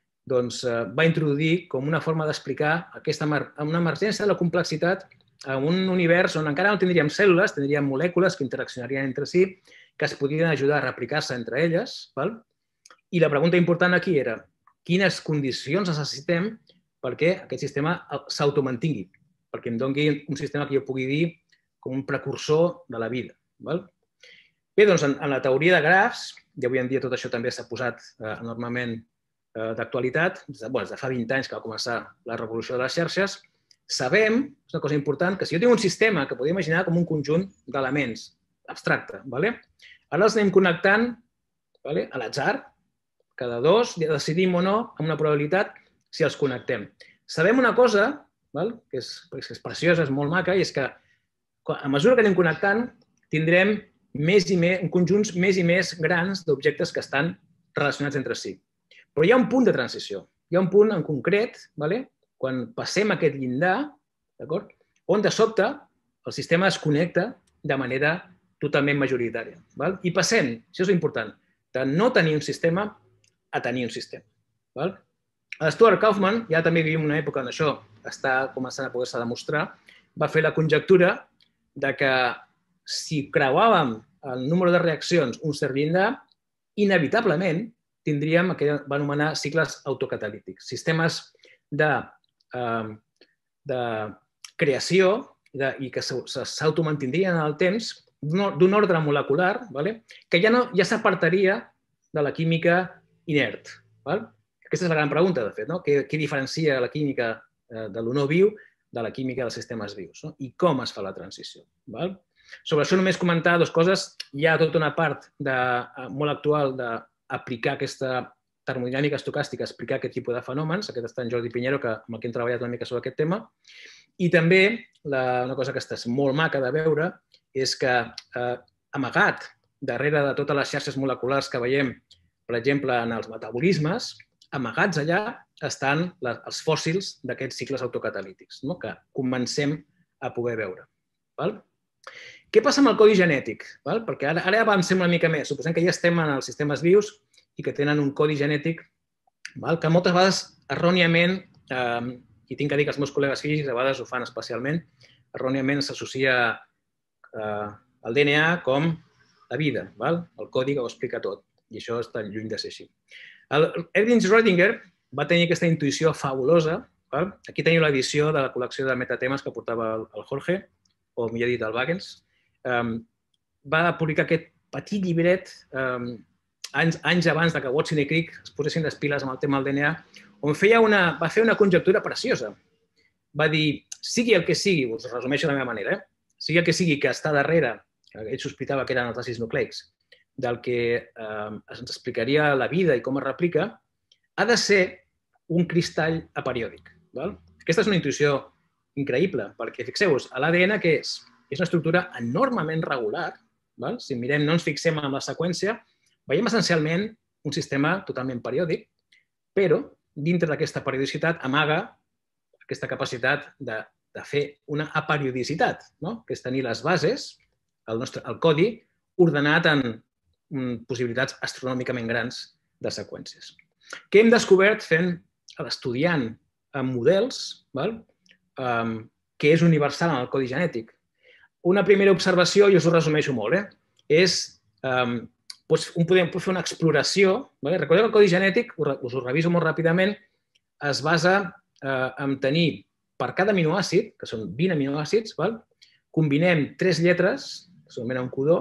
va introduir com una forma d'explicar una emergència de la complexitat en un univers on encara no tindríem cèl·lules, tindríem molècules que interaccionarien entre si, que es podrien ajudar a replicar-se entre elles. I la pregunta important aquí era quines condicions necessitem perquè aquest sistema s'automantingui, perquè em doni un sistema que jo pugui dir com un precursor de la vida. Bé, doncs, en la teoria de grafs, i avui en dia tot això també s'ha posat enormement d'actualitat, des de fa 20 anys que va començar la revolució de les xarxes, sabem, és una cosa important, que si jo tinc un sistema que podria imaginar com un conjunt d'elements abstracte, ara els anem connectant a l'atzar, cada dos, i decidim o no, amb una probabilitat, si els connectem. Sabem una cosa, que és preciosa, és molt maca, i és que a mesura que anem connectant tindrem conjunts més i més grans d'objectes que estan relacionats entre si. Però hi ha un punt de transició. Hi ha un punt en concret, quan passem aquest llindar, on de sobte el sistema es connecta de manera totalment majoritària. I passem, això és important, de no tenir un sistema a tenir un sistema. Stuart Kauffman, ja també vivim una època on això està començant a poder-se demostrar, va fer la conjectura de que si creuàvem el número de reaccions un cert llindar, inevitablement tindríem el que va anomenar cicles autocatalítics, sistemes de creació i que s'automantindrien en el temps d'un ordre molecular que ja s'apartaria de la química inert. Aquesta és la gran pregunta, de fet, què diferencia la química de lo no viu de la química dels sistemes vius i com es fa la transició. Sobre això només comentar dues coses. Hi ha tota una part molt actual d'aplicar aquesta termodinàmica estocàstica, explicar aquest tipus de fenòmens. Aquest està en Jordi Piñero, amb el que hem treballat una mica sobre aquest tema. I també una cosa que està molt maca de veure és que amagat darrere de totes les xarxes moleculars que veiem, per exemple, en els metabolismes, amagats allà estan els fòssils d'aquests cicles autocatalítics que comencem a poder veure. Què passa amb el codi genètic? Perquè ara avancem una mica més. Suposem que ja estem en els sistemes vius i que tenen un codi genètic que moltes vegades erròniament, i tinc que dir que els meus col·legues físics a vegades ho fan especialment, erròniament s'associa el DNA com la vida, el codi que ho explica tot, i això està lluny de ser així. Erwin Schrödinger va tenir aquesta intuïció fabulosa. Aquí teniu l'edició de la col·lecció de metatemes que portava el Jorge, o millor dit, el Wagens. Va publicar aquest petit llibret anys abans que Watson i Crick es posessin les piles amb el tema del DNA, on va fer una conjectura preciosa. Va dir, sigui el que sigui, us resumeixo de la meva manera, sigui el que sigui que està darrere, que ell sospitava que eren els àcids nucleics, del que ens explicaria la vida i com es replica, ha de ser un cristall aperiòdic. Aquesta és una intuïció increïble, perquè fixeu-vos, l'ADN què és? És una estructura enormement regular. Si mirem, no ens fixem en la seqüència, veiem essencialment un sistema totalment periòdic, però dintre d'aquesta periodicitat amaga aquesta capacitat de fer una aperiodicitat, que és tenir les bases, el codi, ordenat en possibilitats astronòmicament grans de seqüències. Què hem descobert estudiant amb models que és universal en el codi genètic? Una primera observació, jo us ho resumeixo molt, és podem fer una exploració. Recordeu que el codi genètic, us ho reviso molt ràpidament, es basa en tenir per cada aminoàcid, que són 20 aminoàcids, combinem 3 lletres, que s'anomena un codó,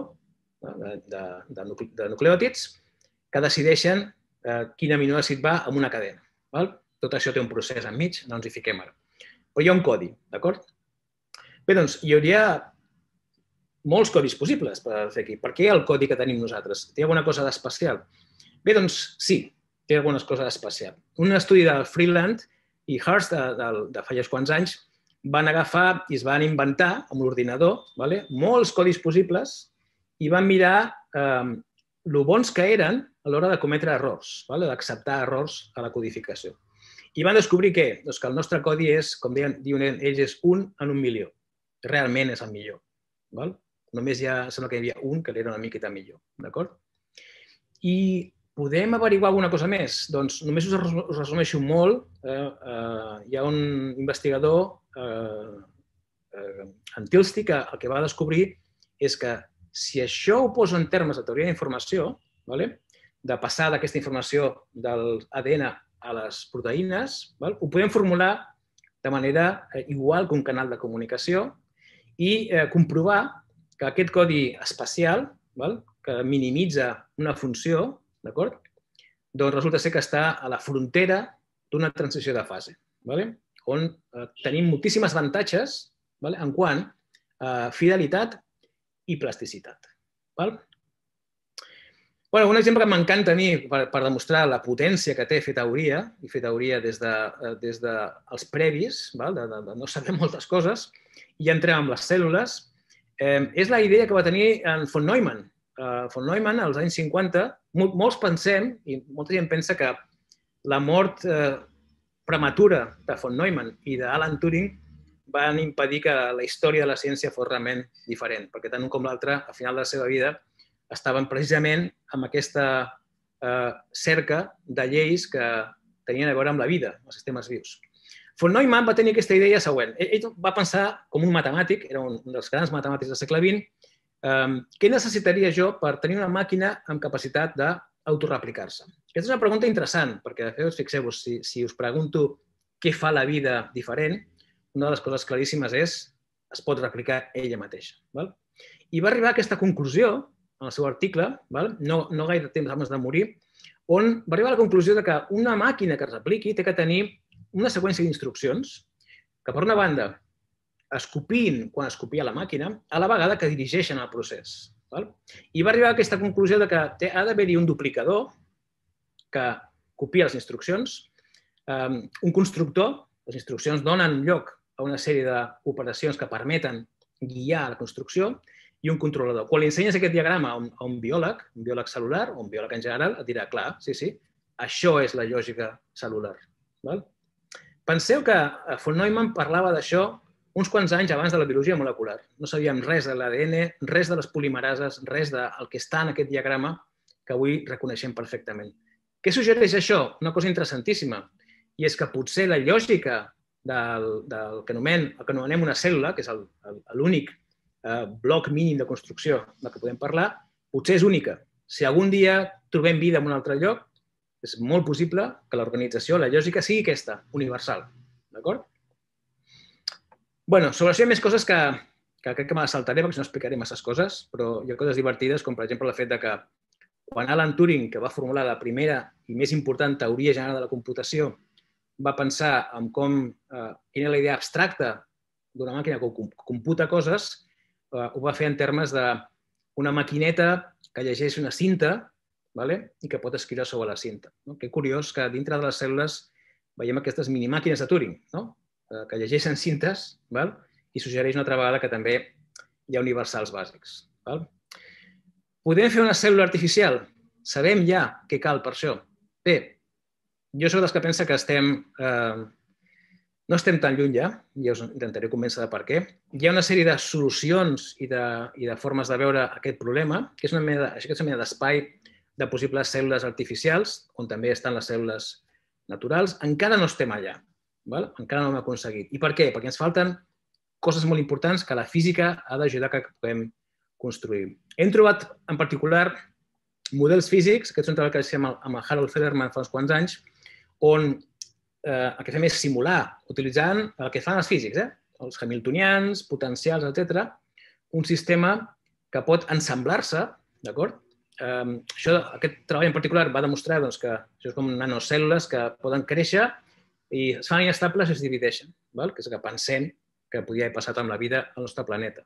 de nucleòtids, que decideixen quin aminoàcid va en una cadena. Tot això té un procés enmig, no ens hi fiquem ara. Però hi ha un codi, d'acord? Bé, doncs, hi hauria molts codis possibles per fer aquí. Per què el codi que tenim nosaltres? Té alguna cosa d'especial? Bé, doncs, sí, té alguna cosa d'especial. Un estudi de Freeland i Hurst de fa uns quants anys van agafar i es van inventar amb l'ordinador molts codis possibles i van mirar lo bons que eren a l'hora de cometre errors, d'acceptar errors a la codificació. I van descobrir què? Que el nostre codi és, com diuen ells, és 1 en 1 milió. Realment és el millor. Només sembla que hi havia un que era una miqueta millor. I podem averiguar alguna cosa més? Doncs només us resumeixo molt. Hi ha un investigador, en Tilsty, que el que va descobrir és que si això ho poso en termes de teoria d'informació, de passar d'aquesta informació de l'ADN a les proteïnes, ho podem formular de manera igual que un canal de comunicació i comprovar que aquest codi espacial, que minimitza una funció, doncs resulta ser que està a la frontera d'una transició de fase, on tenim moltíssims avantatges en quant a fidelitat i plasticitat. Un exemple que m'encanta a mi per demostrar la potència que té fer teoria, i fer teoria des dels previs, de no saber moltes coses, i entrem amb les cèl·lules, és la idea que va tenir en von Neumann. Von Neumann, als anys 50, molts pensem, i molta gent pensa que la mort prematura de von Neumann i d'Alan Turing van impedir que la història de la ciència fos realment diferent, perquè tant un com l'altre, al final de la seva vida, estaven precisament amb aquesta cerca de lleis que tenien a veure amb la vida, els sistemes vius. Von Neumann va tenir aquesta idea següent. Ell va pensar com un matemàtic, era un dels grans matemàtics del segle XX, què necessitaria jo per tenir una màquina amb capacitat d'autoreplicar-se? Aquesta és una pregunta interessant, perquè fixeu-vos, si us pregunto què fa la vida diferent, una de les coses claríssimes és es pot replicar ella mateixa. I va arribar a aquesta conclusió, en el seu article, no gaire temps abans de morir, on va arribar a la conclusió que una màquina que es repliqui té que tenir una seqüència d'instruccions que, per una banda, es copiïn quan es copia la màquina, a la vegada que dirigeixen el procés. I va arribar a aquesta conclusió que ha d'haver-hi un duplicador que copia les instruccions, un constructor, les instruccions donen lloc a una sèrie d'operacions que permeten guiar la construcció, i un controlador. Quan li ensenyes aquest diagrama a un biòleg cel·lular o un biòleg en general, et dirà, clar, sí, això és la lògica cel·lular. Penseu que von Neumann parlava d'això uns quants anys abans de la biologia molecular. No sabíem res de l'ADN, res de les polimerases, res del que està en aquest diagrama que avui reconeixem perfectament. Què suggereix això? Una cosa interessantíssima. I és que potser la lògica del que anomenem una cèl·lula, que és l'únic bloc mínim de construcció del que podem parlar, potser és única. Si algun dia trobem vida en un altre lloc, és molt possible que l'organització, la lògica, sigui aquesta, universal. D'acord? Bé, sobre això hi ha més coses que crec que me les saltaré perquè si no explicaré masses coses, però hi ha coses divertides, com per exemple el fet que quan Alan Turing, que va formular la primera i més important teoria general de la computació, va pensar en quina és la idea abstracta d'una màquina que computa coses, ho va fer en termes d'una maquineta que llegeix una cinta i que pot escriure sobre la cinta. Que curiós que dintre de les cèl·lules veiem aquestes minimàquines de Turing, que llegeixen cintes i suggereix una altra vegada que també hi ha universals bàsics. Podem fer una cèl·lula artificial? Sabem ja què cal per això. Bé, jo soc dels que pensa que no estem tan lluny ja, i us intentaré convèncer de per què. Hi ha una sèrie de solucions i de formes de veure aquest problema, que és una mena d'espai de possibles cèl·lules artificials, on també estan les cèl·lules naturals. Encara no estem allà, encara no ho hem aconseguit. I per què? Perquè ens falten coses molt importants que la física ha d'ajudar que puguem construir. Hem trobat, en particular, models físics, aquest és un treball que fem amb el Harold Federman fa uns quants anys, on el que fem és simular, utilitzant el que fan els físics, els hamiltonians, potencials, etc., un sistema que pot ensamblar-se, d'acord? Aquest treball en particular va demostrar que això és com nanocèl·lules que poden créixer i es fan inestables i es divideixen, que és el que pensem que podria haver passat amb la vida al nostre planeta.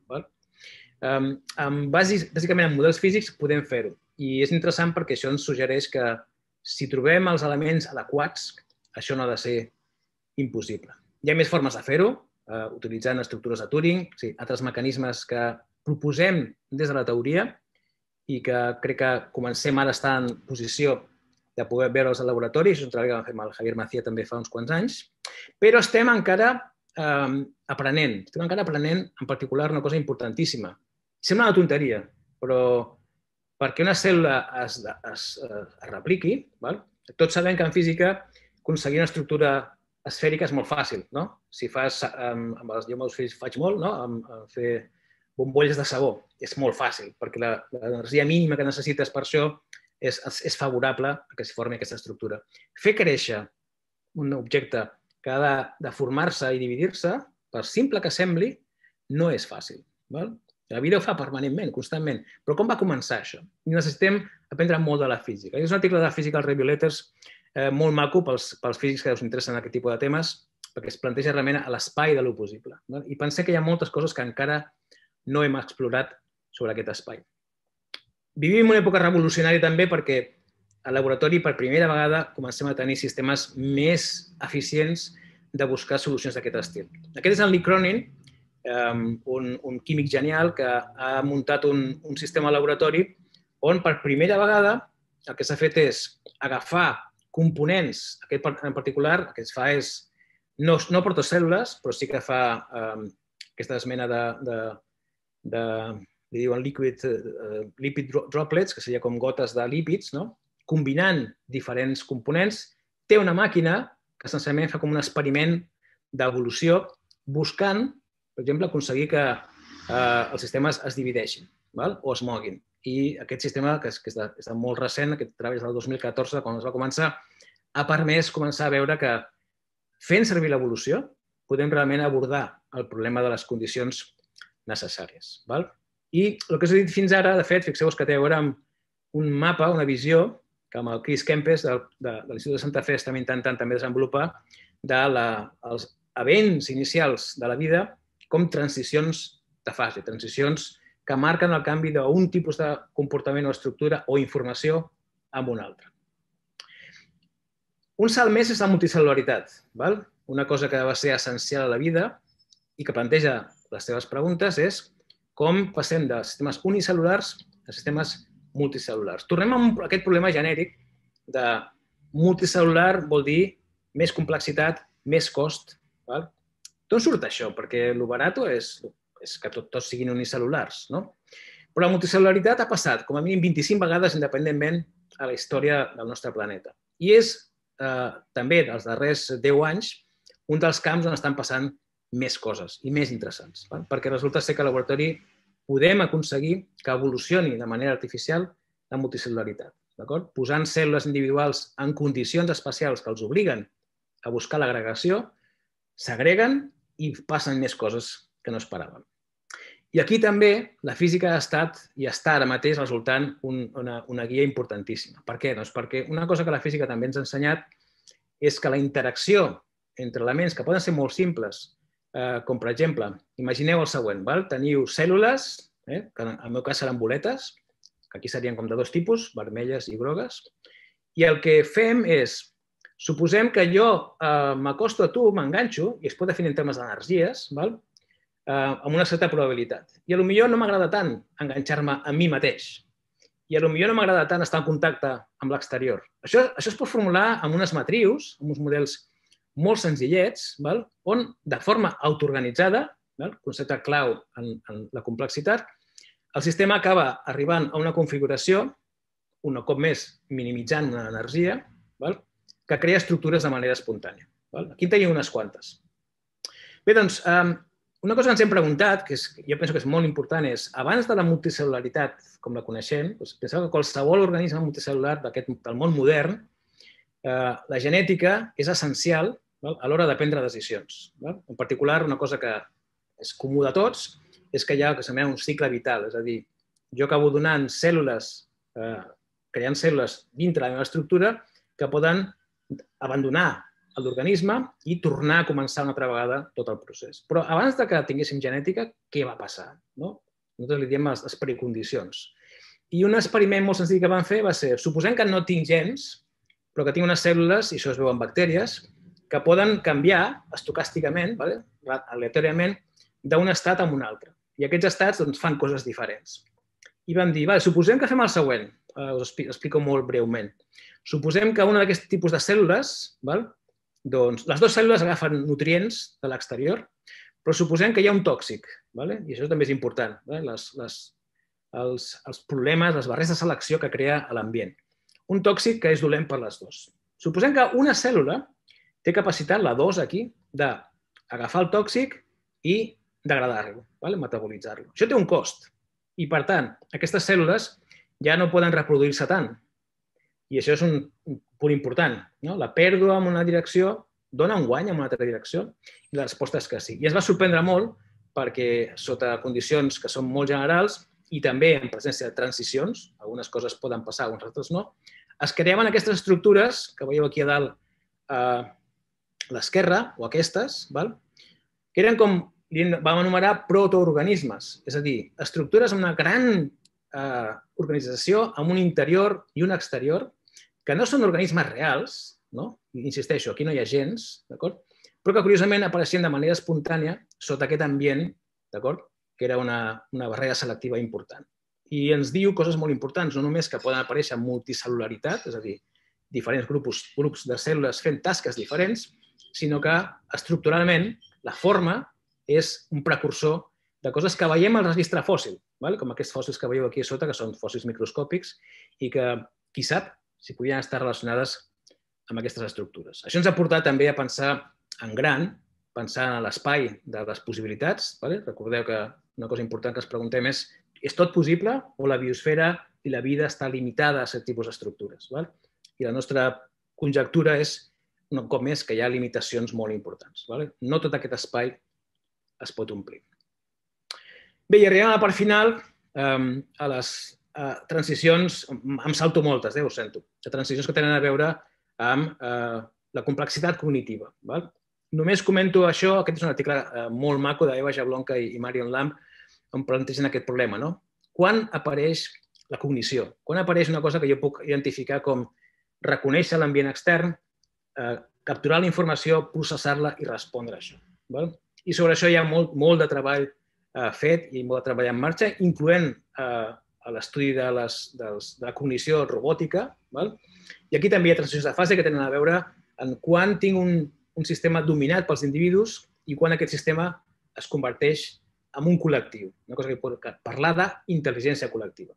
Bàsicament, amb models físics podem fer-ho. I és interessant perquè això ens suggereix que si trobem els elements adequats, això no ha de ser impossible. Hi ha més formes de fer-ho, utilitzant estructures de Turing, altres mecanismes que proposem des de la teoria i que crec que comencem ara a estar en posició de poder veure'ls al laboratori. Això és un treball que vam fer amb el Javier Macia també fa uns quants anys. Però estem encara aprenent. Estem encara aprenent, en particular, una cosa importantíssima. Sembla una tonteria, però perquè una cèl·lula es repliqui, tots sabem que en física aconseguir una estructura esfèrica és molt fàcil. Si fas, amb els meus fills faig molt, fer bombolles de sabó, és molt fàcil, perquè l'energia mínima que necessites per això és favorable a que es formi aquesta estructura. Fer créixer un objecte que ha de formar-se i dividir-se, per simple que sembli, no és fàcil. La vida ho fa permanentment, constantment. Però com va començar això? Necessitem aprendre molt de la física. És un article de Physical Review Letters molt maco pels físics que us interessen aquest tipus de temes, perquè es planteja realment a l'espai de lo possible. I pensem que hi ha moltes coses que encara no hem explorat sobre aquest espai. Vivim una època revolucionària també perquè al laboratori per primera vegada comencem a tenir sistemes més eficients de buscar solucions d'aquest estil. Aquest és en Lee Cronin, un químic genial que ha muntat un sistema al laboratori on per primera vegada el que s'ha fet és agafar components, aquest en particular, el que es fa és no protocèl·lules, però sí que fa aquesta mena li diuen lipid droplets, que seria com gotes de lípids, combinant diferents components. Té una màquina que essencialment fa com un experiment d'evolució buscant, per exemple, aconseguir que els sistemes es divideixin o es moguin. I aquest sistema, que és molt recent, aquest treball és del 2014, quan es va començar, ha permès començar a veure que fent servir l'evolució podem realment abordar el problema de les condicions necessàries. I el que us he dit fins ara, de fet, fixeu-vos que té a veure amb un mapa, una visió, que amb el Chris Kempes de l'Institut de Santa Fe estem intentant també desenvolupar, dels events inicials de la vida com transicions de fase, transicions que marquen el canvi d'un tipus de comportament o estructura o informació amb un altre. Un salt més és la multicel·lularitat, una cosa que va ser essencial a la vida i que planteja les teves preguntes és com passem de sistemes unicel·lulars a sistemes multicel·lulars. Tornem a aquest problema genèric de multicel·lular vol dir més complexitat, més cost. D'on surt això? Perquè el barat és que tots siguin unicel·lulars. Però la multicel·lularitat ha passat com a mínim 25 vegades independentment a la història del nostre planeta. I és també dels darrers 10 anys un dels camps on estan passant més coses i més interessants. Perquè resulta ser que al laboratori podem aconseguir que evolucioni de manera artificial la multicel·lularitat. Posant cèl·lules individuals en condicions especials que els obliguen a buscar l'agregació, s'agreguen i passen més coses que no esperàvem. I aquí també la física ha estat i està ara mateix resultant una guia importantíssima. Per què? Doncs perquè una cosa que la física també ens ha ensenyat és que la interacció entre elements que poden ser molt simples, com per exemple, imagineu el següent, teniu cèl·lules, que en el meu cas seran boletes, que aquí serien com de dos tipus, vermelles i grogues, i el que fem és, suposem que jo m'acosto a tu, m'enganxo, i es pot definir en termes d'energies, amb una certa probabilitat. I potser no m'agrada tant enganxar-me a mi mateix, i potser no m'agrada tant estar en contacte amb l'exterior. Això es pot formular amb unes matrius, amb uns models molt senzillets, on de forma autoorganitzada, concepte clau en la complexitat, el sistema acaba arribant a una configuració, un cop més minimitzant una energia, que crea estructures de manera espontània. Aquí en tenim unes quantes. Bé, doncs, una cosa que ens hem preguntat, que jo penso que és molt important, és abans de la multicel·lularitat, com la coneixem, penseu que qualsevol organisme multicel·lular del món modern, la genètica és essencial a l'hora de prendre decisions. En particular, una cosa que és comú de tots és que hi ha el que s'anomena un cicle vital, és a dir, jo acabo donant cèl·lules, creant cèl·lules dintre la meva estructura que poden abandonar l'organisme i tornar a començar una altra vegada tot el procés. Però abans que tinguéssim genètica, què va passar? Nosaltres li diem les precondicions. I un experiment molt senzill que vam fer va ser, suposem que no tinc gens, però que tinc unes cèl·lules, i això es veu en bactèries, que poden canviar estocàsticament, aleatòriament, d'un estat a un altre. I aquests estats fan coses diferents. I vam dir, suposem que fem el següent, us explico molt breument. Suposem que una d'aquests tipus de cèl·lules, les dues cèl·lules agafen nutrients de l'exterior, però suposem que hi ha un tòxic, i això també és important, els problemes, les barreres de selecció que crea l'ambient. Un tòxic que és dolent per les dues. Suposem que una cèl·lula té capacitat, la 2 aquí, d'agafar el tòxic i degradar-lo, metabolitzar-lo. Això té un cost i, per tant, aquestes cèl·lules ja no poden reproduir-se tant. I això és un punt important. La pèrdua en una direcció dona un guany en una altra direcció? I la resposta és que sí. I es va sorprendre molt perquè, sota condicions que són molt generals i també en presència de transicions, algunes coses poden passar, algunes altres no, es creaven aquestes estructures, que veieu aquí a dalt a l'esquerra, o aquestes, que eren com vam anomenar protoorganismes, és a dir, estructures amb una gran organització, amb un interior i un exterior, que no són organismes reals, insisteixo, aquí no hi ha gens, però que curiosament apareixien de manera espontània sota aquest ambient, que era una barrera selectiva important. I ens diu coses molt importants, no només que poden aparèixer multicel·lularitat, és a dir, diferents grups de cèl·lules fent tasques diferents, sinó que estructuralment la forma és un precursor de coses que veiem al registre fòssil, com aquests fòssils que veieu aquí a sota, que són fòssils microscòpics i que, qui sap, si podien estar relacionades amb aquestes estructures. Això ens ha portat també a pensar en gran, pensar en l'espai de les possibilitats. Recordeu que una cosa important que ens preguntem és tot possible o la biosfera i la vida està limitada a aquest tipus d'estructures? I la nostra conjectura és, un cop més, que hi ha limitacions molt importants. No tot aquest espai es pot omplir. Bé, i arribem a la part final, a les transicions, em salto moltes, ho sento, de transicions que tenen a veure amb la complexitat cognitiva. Només comento això, aquest és un article molt maco d'Eva Jablonka i Marion Lamb, on plantegen aquest problema. Quan apareix la cognició? Quan apareix una cosa que jo puc identificar com reconèixer l'ambient extern, capturar la informació, processar-la i respondre a això? I sobre això hi ha molt de treball fet i molt de treball en marxa, incloent l'estudi de la cognició robòtica. I aquí també hi ha transicions de fase que tenen a veure en quan tinc un sistema dominat pels individus i quan aquest sistema es converteix en un col·lectiu, una cosa que pot parlar d'intel·ligència col·lectiva.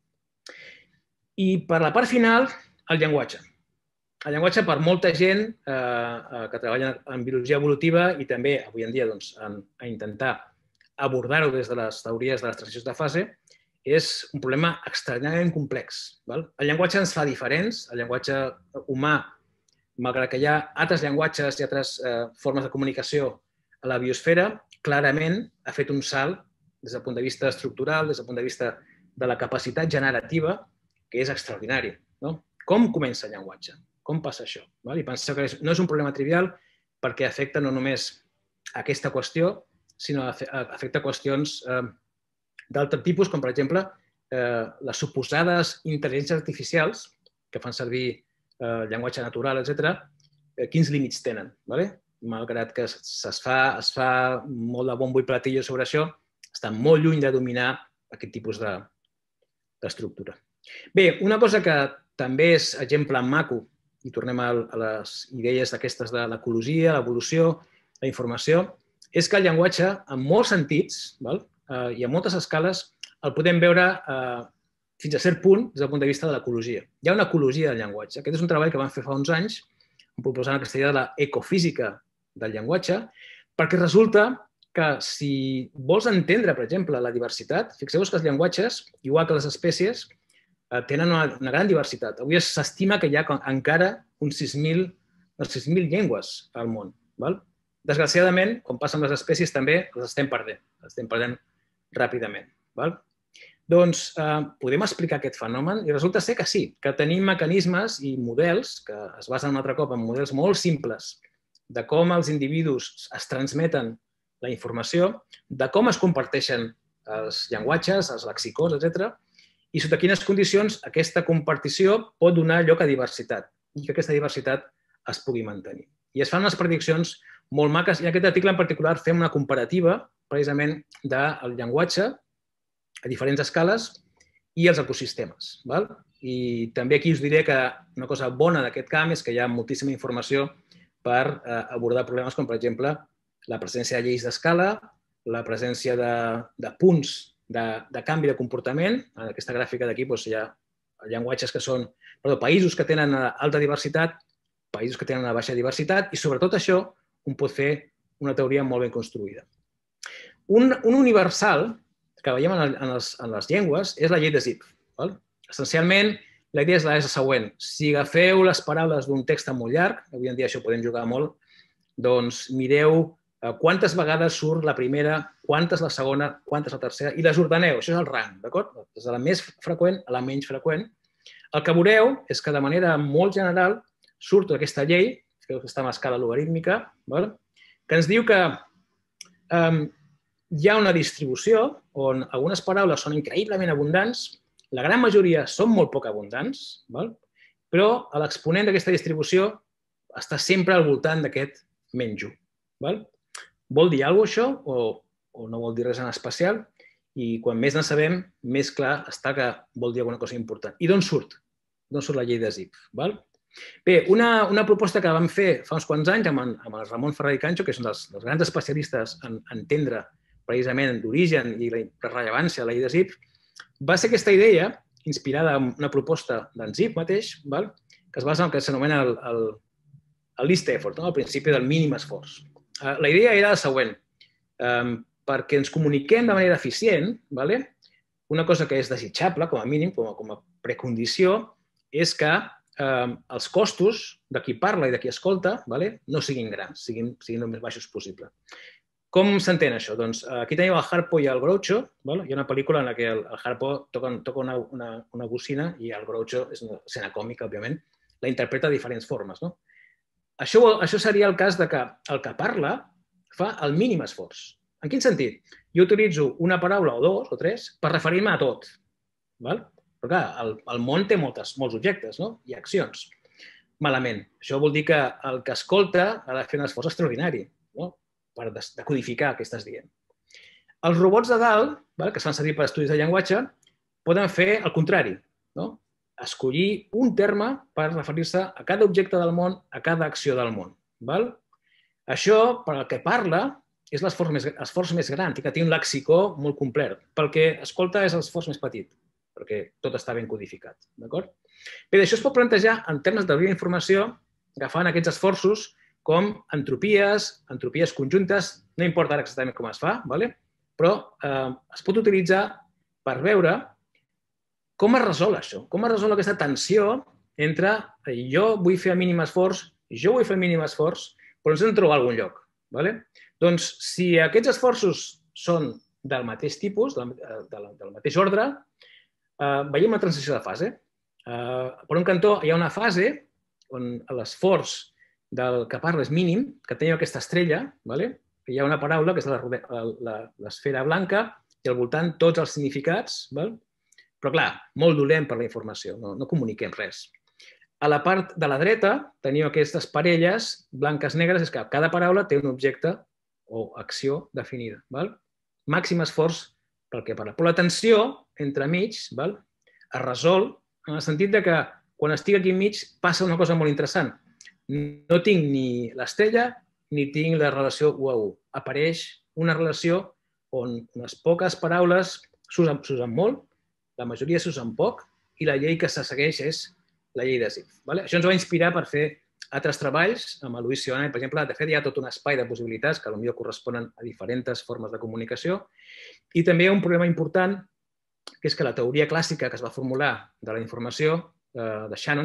I per la part final, el llenguatge. El llenguatge, per molta gent que treballa en biologia evolutiva i també avui en dia a intentar abordar-ho des de les teories de les transicions de fase, és un problema extraordinàriament complex. El llenguatge ens fa diferents. El llenguatge humà, malgrat que hi ha altres llenguatges i altres formes de comunicació a la biosfera, clarament ha fet un salt des del punt de vista estructural, des del punt de vista de la capacitat generativa, que és extraordinari. Com comença el llenguatge? Com passa això? I penseu que no és un problema trivial perquè afecta no només aquesta qüestió, sinó afecta qüestions d'altre tipus, com per exemple les suposades intel·ligències artificials que fan servir llenguatge natural, etc., quins límits tenen. Malgrat que es fa molt de bombo i platillo sobre això, està molt lluny de dominar aquest tipus d'estructura. Bé, una cosa que també és exemple maco, i tornem a les idees aquestes de l'ecologia, l'evolució, la informació, és que el llenguatge, en molts sentits i a moltes escales, el podem veure fins a cert punt des del punt de vista de l'ecologia. Hi ha una ecologia del llenguatge. Aquest és un treball que vam fer fa uns anys, proposant aquesta idea de l'ecofísica del llenguatge, perquè resulta que si vols entendre, per exemple, la diversitat, fixeu-vos que els llenguatges, igual que les espècies, tenen una gran diversitat. Avui s'estima que hi ha encara uns 6.000 llengües al món. Desgraciadament, com passa amb les espècies, també les estem perdent. Les estem perdent ràpidament. Doncs podem explicar aquest fenomen i resulta ser que sí, que tenim mecanismes i models que es basen un altre cop en models molt simples de com els individus es transmeten la informació, de com es comparteixen els llenguatges, els lexicons, etc. I sota quines condicions aquesta compartició pot donar lloc a diversitat i que aquesta diversitat es pugui mantenir. I es fan unes prediccions molt maques i en aquest article en particular fem una comparativa precisament del llenguatge a diferents escales i els ecosistemes. I també aquí us diré que una cosa bona d'aquest camp és que hi ha moltíssima informació per abordar problemes com, per exemple, la presència de lleis d'escala, la presència de punts de canvi de comportament. En aquesta gràfica d'aquí hi ha llenguatges que són, països que tenen alta diversitat, països que tenen una baixa diversitat i, sobretot, això un pot fer una teoria molt ben construïda. Un universal que veiem en les llengües és la llei de Zipf. Essencialment, la idea és la següent. Si agafeu les paraules d'un text molt llarg, avui en dia això ho podem jugar molt, doncs mireu quantes vegades surt la primera, quantes la segona, quantes la tercera, i les ordeneu. Això és el rang, d'acord? Des de la més freqüent a la menys freqüent. El que veureu és que de manera molt general surt aquesta llei, que està en escala logarítmica, que ens diu que hi ha una distribució on algunes paraules són increïblement abundants, la gran majoria són molt poc abundants, però l'exponent d'aquesta distribució està sempre al voltant d'aquest menys 1. Vol dir alguna cosa això o no vol dir res en especial? I quan més en sabem, més clar està que vol dir alguna cosa important. I d'on surt? D'on surt la llei de Zipf? Bé, una proposta que vam fer fa uns quants anys amb el Ramon Ferrer i Cancho, que és un dels grans especialistes en entendre precisament l'origen i la rellevància de la llei de Zipf, va ser aquesta idea, inspirada en una proposta d'en Zipf mateix, que es basa en el que s'anomena el least effort, el principi del mínim esforç. La idea era la següent. Perquè ens comuniquem de manera eficient, una cosa que és desitjable, com a mínim, com a precondició, és que els costos de qui parla i de qui escolta no siguin grans, siguin el més baixos possible. Com s'entén això? Doncs aquí teniu el Harpo i el Groucho. Hi ha una pel·lícula en què el Harpo toca una bocina i el Groucho, és una escena còmica, òbviament, la interpreta de diferents formes. Això seria el cas que el que parla fa el mínim esforç. En quin sentit? Jo utilitzo una paraula o dos o tres per referir-me a tot. Però clar, el món té molts objectes i accions. Malament. Això vol dir que el que escolta ha de fer un esforç extraordinari per decodificar què estàs dient. Els robots de dalt, que es fan servir per estudis de llenguatge, poden fer el contrari. Escollir un terme per referir-se a cada objecte del món, a cada acció del món. Això, per al que parla, és l'esforç més gran, que té un lexicó molt complet. Pel que escolta és l'esforç més petit, perquè tot està ben codificat. Bé, això es pot plantejar en termes de informació, agafant aquests esforços com entropies conjuntes, no importa ara exactament com es fa, però es pot utilitzar per veure com es resol això, com es resol aquesta tensió entre jo vull fer el mínim esforç, jo vull fer el mínim esforç, però ens hem de trobar a algun lloc. Doncs, si aquests esforços són del mateix tipus, del mateix ordre, veiem una transició de fase. Per un cantó, hi ha una fase on l'esforç del que parla és mínim, que teniu aquesta estrella, que hi ha una paraula, que és l'esfera blanca, i al voltant tots els significats, però clar, molt dolent per la informació, no comuniquem res. A la part de la dreta teniu aquestes parelles blanques-negres, és que cada paraula té un objecte o acció definida. Màxim esforç pel que parla. Però la tensió entremig es resol en el sentit que quan estic aquí enmig passa una cosa molt interessant. No tinc ni l'estrella ni tinc la relació 1 a 1. Apareix una relació on unes poques paraules s'usen molt, la majoria s'usen poc, i la llei que se segueix és la llei de Zipf. Això ens va inspirar per fer altres treballs, amb el Luis Sionay, per exemple. De fet, hi ha tot un espai de possibilitats que potser corresponen a diferents formes de comunicació. I també hi ha un problema important, que és que la teoria clàssica que es va formular de la informació, de Shannon,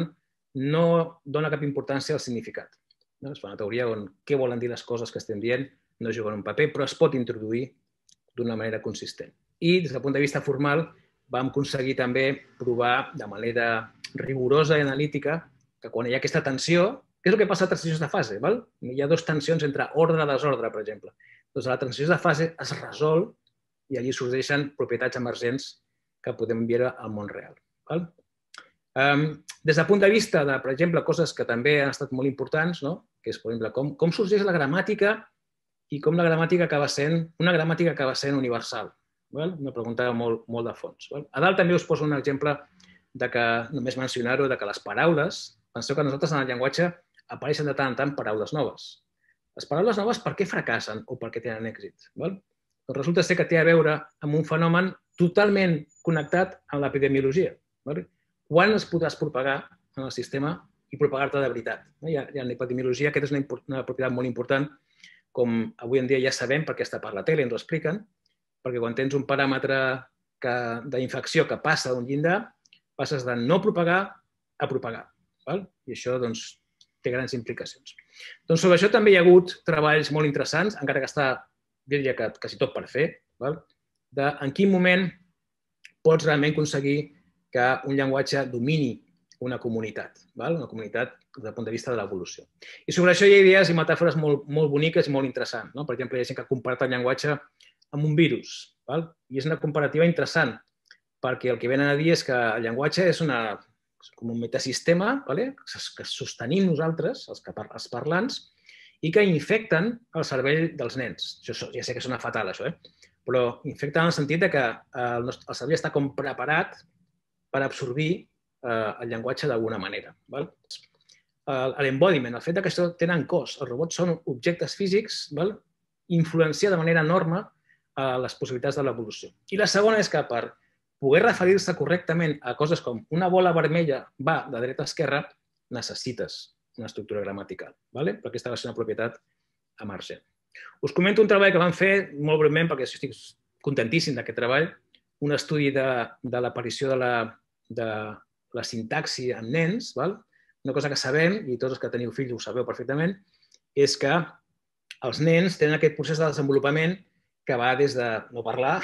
no dona cap importància al significat. Es fa una teoria on què volen dir les coses que estem dient, no juguen un paper, però es pot introduir d'una manera consistent. I, des del punt de vista formal, vam aconseguir també provar de manera rigorosa i analítica que quan hi ha aquesta tensió, què és el que passa a transicions de fase? Hi ha dues tensions entre ordre i desordre, per exemple. Doncs a la transició de fase es resol i allí sorgeixen propietats emergents que podem veure al món real. Des del punt de vista de, per exemple, coses que també han estat molt importants, que és, per exemple, com sorgeix la gramàtica i com la gramàtica acaba sent universal. Una pregunta molt de fons. A dalt també us poso un exemple que només mencionar-ho, que les paraules, penseu que nosaltres en el llenguatge apareixen de tant en tant paraules noves. Les paraules noves per què fracassen o per què tenen èxit? Doncs resulta ser que té a veure amb un fenomen totalment connectat amb l'epidemiologia. Quan es podràs propagar en el sistema i propagar-te de veritat? I en l'epidemiologia aquesta és una propietat molt important, com avui en dia ja sabem perquè està per la tele, ens ho expliquen, perquè quan tens un paràmetre d'infecció que passa d'un llindar, passes de no propagar a propagar. I això té grans implicacions. Doncs sobre això també hi ha hagut treballs molt interessants, encara que està, diria que quasi tot per fer, en quin moment pots realment aconseguir que un llenguatge domini una comunitat des del punt de vista de l'evolució. I sobre això hi ha idees i metàfores molt boniques i molt interessants. Per exemple, hi ha gent que ha comparat el llenguatge amb un virus. I és una comparativa interessant, perquè el que venen a dir és que el llenguatge és com un metasistema que sostenim nosaltres, els parlants, i que infecten el cervell dels nens. Ja sé que sona fatal, això, però infecten en el sentit que el cervell està com preparat per absorbir el llenguatge d'alguna manera. l'embodiment, el fet que això tenen cos, els robots són objectes físics, influencia de manera enorme les possibilitats de l'evolució. I la segona és que per poder referir-se correctament a coses com una bola vermella va de dreta a esquerra, necessites una estructura gramatical, perquè aquesta va ser una propietat emergent. Us comento un treball que vam fer molt breument, perquè estic contentíssim d'aquest treball, un estudi de l'aparició de la sintaxi en nens. Una cosa que sabem, i tots els que teniu fills ho sabeu perfectament, és que els nens tenen aquest procés de desenvolupament que va des de no parlar,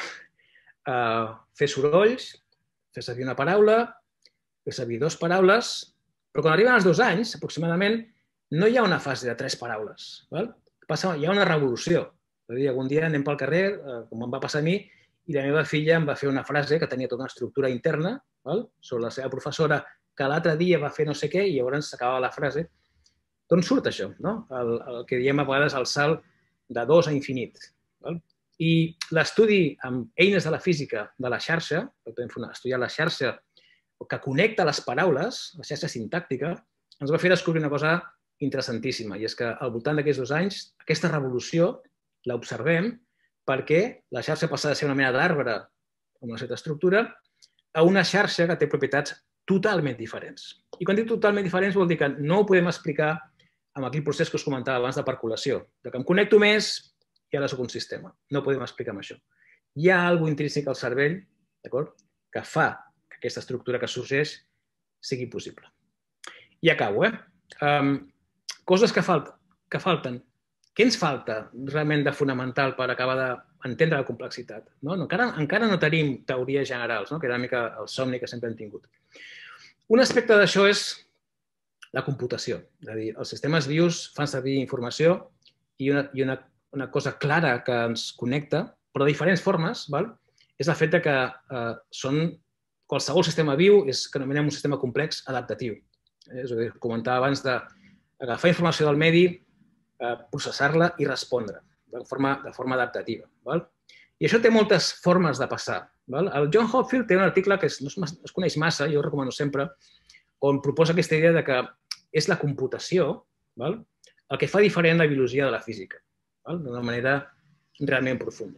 fer sorolls, fer servir una paraula, fer servir dues paraules, però quan arriben als 2 anys, aproximadament, no hi ha una fase de 3 paraules. Hi ha una revolució. És a dir, algun dia anem pel carrer, com em va passar a mi, i la meva filla em va fer una frase que tenia tota una estructura interna sobre la seva professora, que l'altre dia va fer no sé què i llavors s'acabava la frase. D'on surt això? El que diem a vegades el salt de 2 a infinit. I l'estudi amb eines de la física de la xarxa, estudiar la xarxa que connecta les paraules, la xarxa sintàctica, ens va fer descobrir una cosa interessantíssima, i és que al voltant d'aquests 2 anys aquesta revolució l'observem perquè la xarxa passa de ser una mena d'arbre amb una certa estructura a una xarxa que té propietats totalment diferents. I quan dic totalment diferents vol dir que no ho podem explicar amb aquell procés que us comentava abans de percolació, que em connecto més i ara soc un sistema. No podem explicar amb això. Hi ha alguna cosa intrínseca al cervell que fa que aquesta estructura que sorgeix sigui possible. I acabo. Coses que falten. Què ens falta realment de fonamental per acabar d'entendre la complexitat? Encara no tenim teories generals, que era una mica el somni que sempre hem tingut. Un aspecte d'això és la computació. És a dir, els sistemes vius fan servir informació i una cosa clara que ens connecta, però de diferents formes, és el fet que qualsevol sistema viu és que anomenem un sistema complex adaptatiu. És a dir, comentava abans d'agafar informació del medi, processar-la i respondre de forma adaptativa. I això té moltes formes de passar. El John Hopfield té un article que no es coneix massa, jo ho recomano sempre, on proposa aquesta idea que és la computació el que fa diferent la biologia de la física, d'una manera realment profunda.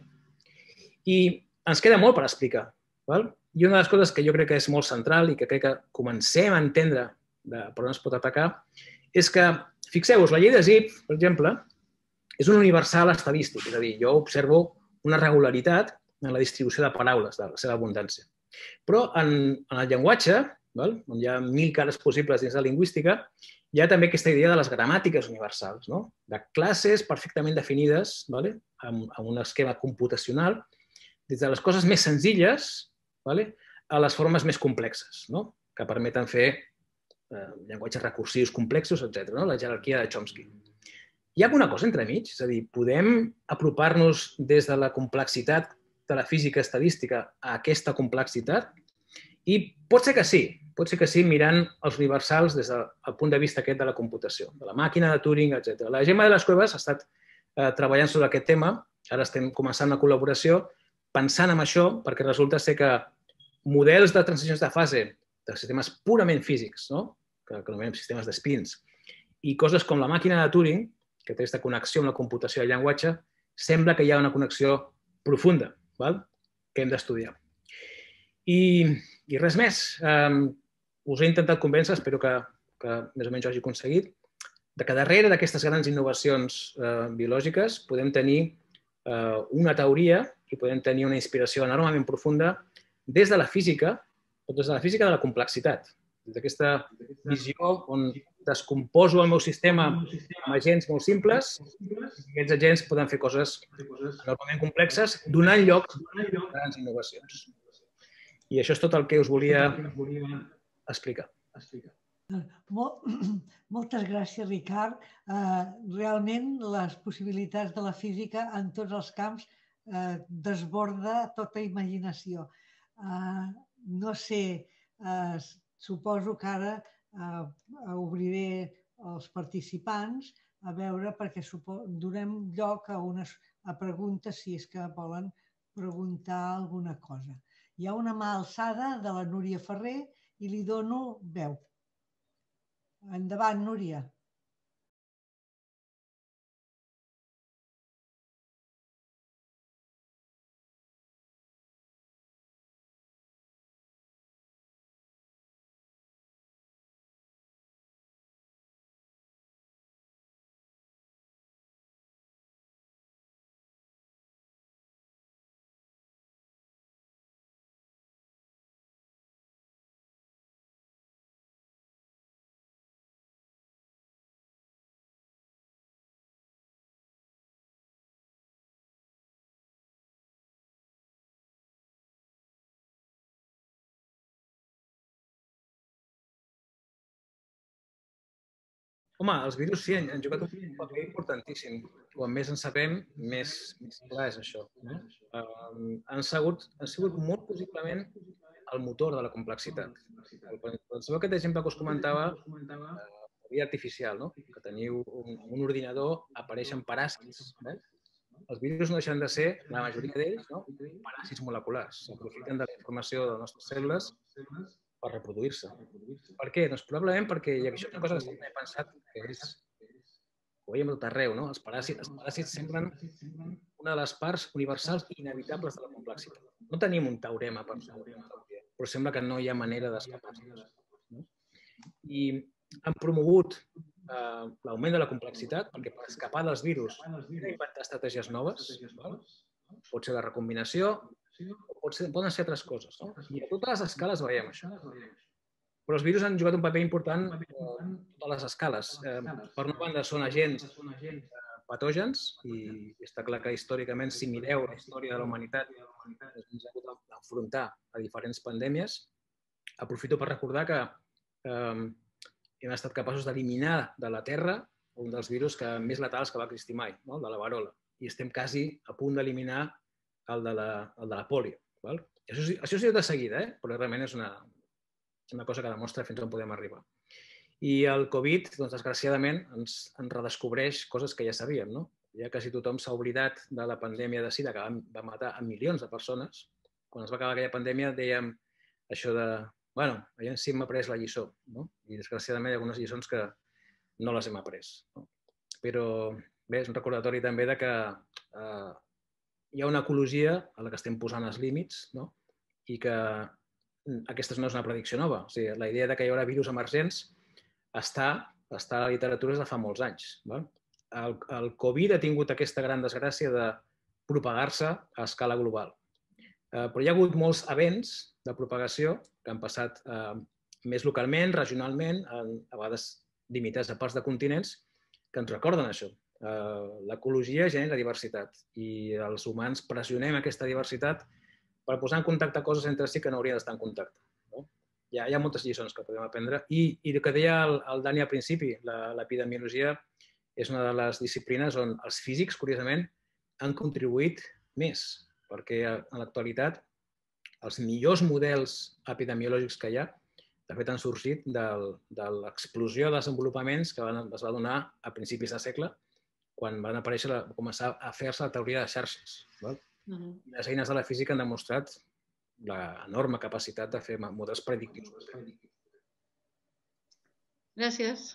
I ens queda molt per explicar. I una de les coses que jo crec que és molt central i que crec que comencem a entendre per on es pot atacar és que, fixeu-vos, la llei de Zipf, per exemple, és un universal estadístic, és a dir, jo observo una regularitat en la distribució de paraules, de la seva abundància. Però en el llenguatge, on hi ha 1000 cares possibles dins de la lingüística, hi ha també aquesta idea de les gramàtiques universals, de classes perfectament definides amb un esquema computacional, des de les coses més senzilles a les formes més complexes, que permeten fer llenguatges recursius complexos, etc. La jerarquia de Chomsky. Hi ha alguna cosa entremig? És a dir, podem apropar-nos des de la complexitat de la física estadística a aquesta complexitat? I pot ser que sí, mirant els universals des del punt de vista aquest de la computació, de la màquina de Turing, etc. La Gemma de les Cuevas ha estat treballant sobre aquest tema, ara estem començant una col·laboració pensant en això, perquè resulta ser que models de transicions de fase de sistemes purament físics, que anomenem sistemes d'espins, i coses com la màquina de Turing, que té aquesta connexió amb la computació de llenguatge, sembla que hi ha una connexió profunda que hem d'estudiar. I res més. Us he intentat convèncer, espero que més o menys ho hagi aconseguit, que darrere d'aquestes grans innovacions biològiques podem tenir una teoria i podem tenir una inspiració enormement profunda des de la física, o des de la física de la complexitat, des d'aquesta visió on descomposo el meu sistema amb agents molt simples i aquests agents poden fer coses enormement complexes donant lloc a grans innovacions. I això és tot el que us volia explicar. Moltes gràcies, Ricard. Realment les possibilitats de la física en tots els camps desborda tota imaginació. No sé, suposo que ara obriré els participants a veure, perquè donem lloc a preguntes si és que volen preguntar alguna cosa. Hi ha una mà alçada de la Núria Ferrer i li dono veu. Endavant, Núria. Home, els virus sí, han jugat un paper importantíssim. Quan més en sabem, més clar és això. Han sigut molt possiblement el motor de la complexitat. Penseu aquest exemple que us comentava, la via artificial, que teniu un ordinador, apareixen paràsits. Els virus no deixen de ser, la majoria d'ells, paràsits moleculars. S'aprofiten de la informació de les nostres cèl·lules per reproduir-se. Per què? Doncs probablement perquè, i això és una cosa que sempre he pensat, que és, ho veiem tot arreu, els paràsits semblen una de les parts universals i inevitables de la complexitat. No tenim un teorema per saber, però sembla que no hi ha manera d'escapar-nos. I han promogut l'augment de la complexitat perquè per escapar dels virus hem d'inventar estratègies noves, pot ser la recombinació, poden ser altres coses. I a totes les escales veiem això. Però els virus han jugat un paper important a totes les escales. Per una banda, són agents patògens i està clar que històricament, si mireu la història de la humanitat, ens ha hagut d'enfrontar a diferents pandèmies. Aprofito per recordar que hem estat capaços d'eliminar de la Terra un dels virus més letals que va existir mai, el de la verola. I estem quasi a punt d'eliminar el de la pòlio. Això sí de seguida, però realment és una cosa que demostra fins on podem arribar. I el Covid, desgraciadament, ens redescobreix coses que ja sabíem. Ja quasi tothom s'ha oblidat de la pandèmia de sida, que va matar a milions de persones. Quan es va acabar aquella pandèmia dèiem això de, bueno, allà sí hem après la lliçó. I desgraciadament hi ha algunes lliçons que no les hem après. Però bé, és un recordatori també que hi ha una ecologia a la que estem posant els límits i que aquesta no és una predicció nova. O sigui, la idea que hi haurà virus emergents està a la literatura des de fa molts anys. El Covid ha tingut aquesta gran desgràcia de propagar-se a escala global. Però hi ha hagut molts events de propagació que han passat més localment, regionalment, a vegades limitats a parts de continents, que ens recorden això. L'ecologia genera diversitat i els humans pressionem aquesta diversitat per posar en contacte coses entre si que no haurien d'estar en contacte. Hi ha moltes lliçons que podem aprendre. I el que deia el Dani al principi, l'epidemiologia és una de les disciplines on els físics, curiosament, han contribuït més, perquè en l'actualitat els millors models epidemiològics que hi ha, de fet, han sorgit de l'explosió de desenvolupaments que es va donar a principis de segle, quan van començar a fer-se la teoria de xarxes. Les eines de la física han demostrat l'enorme capacitat de fer models predictius. Gràcies.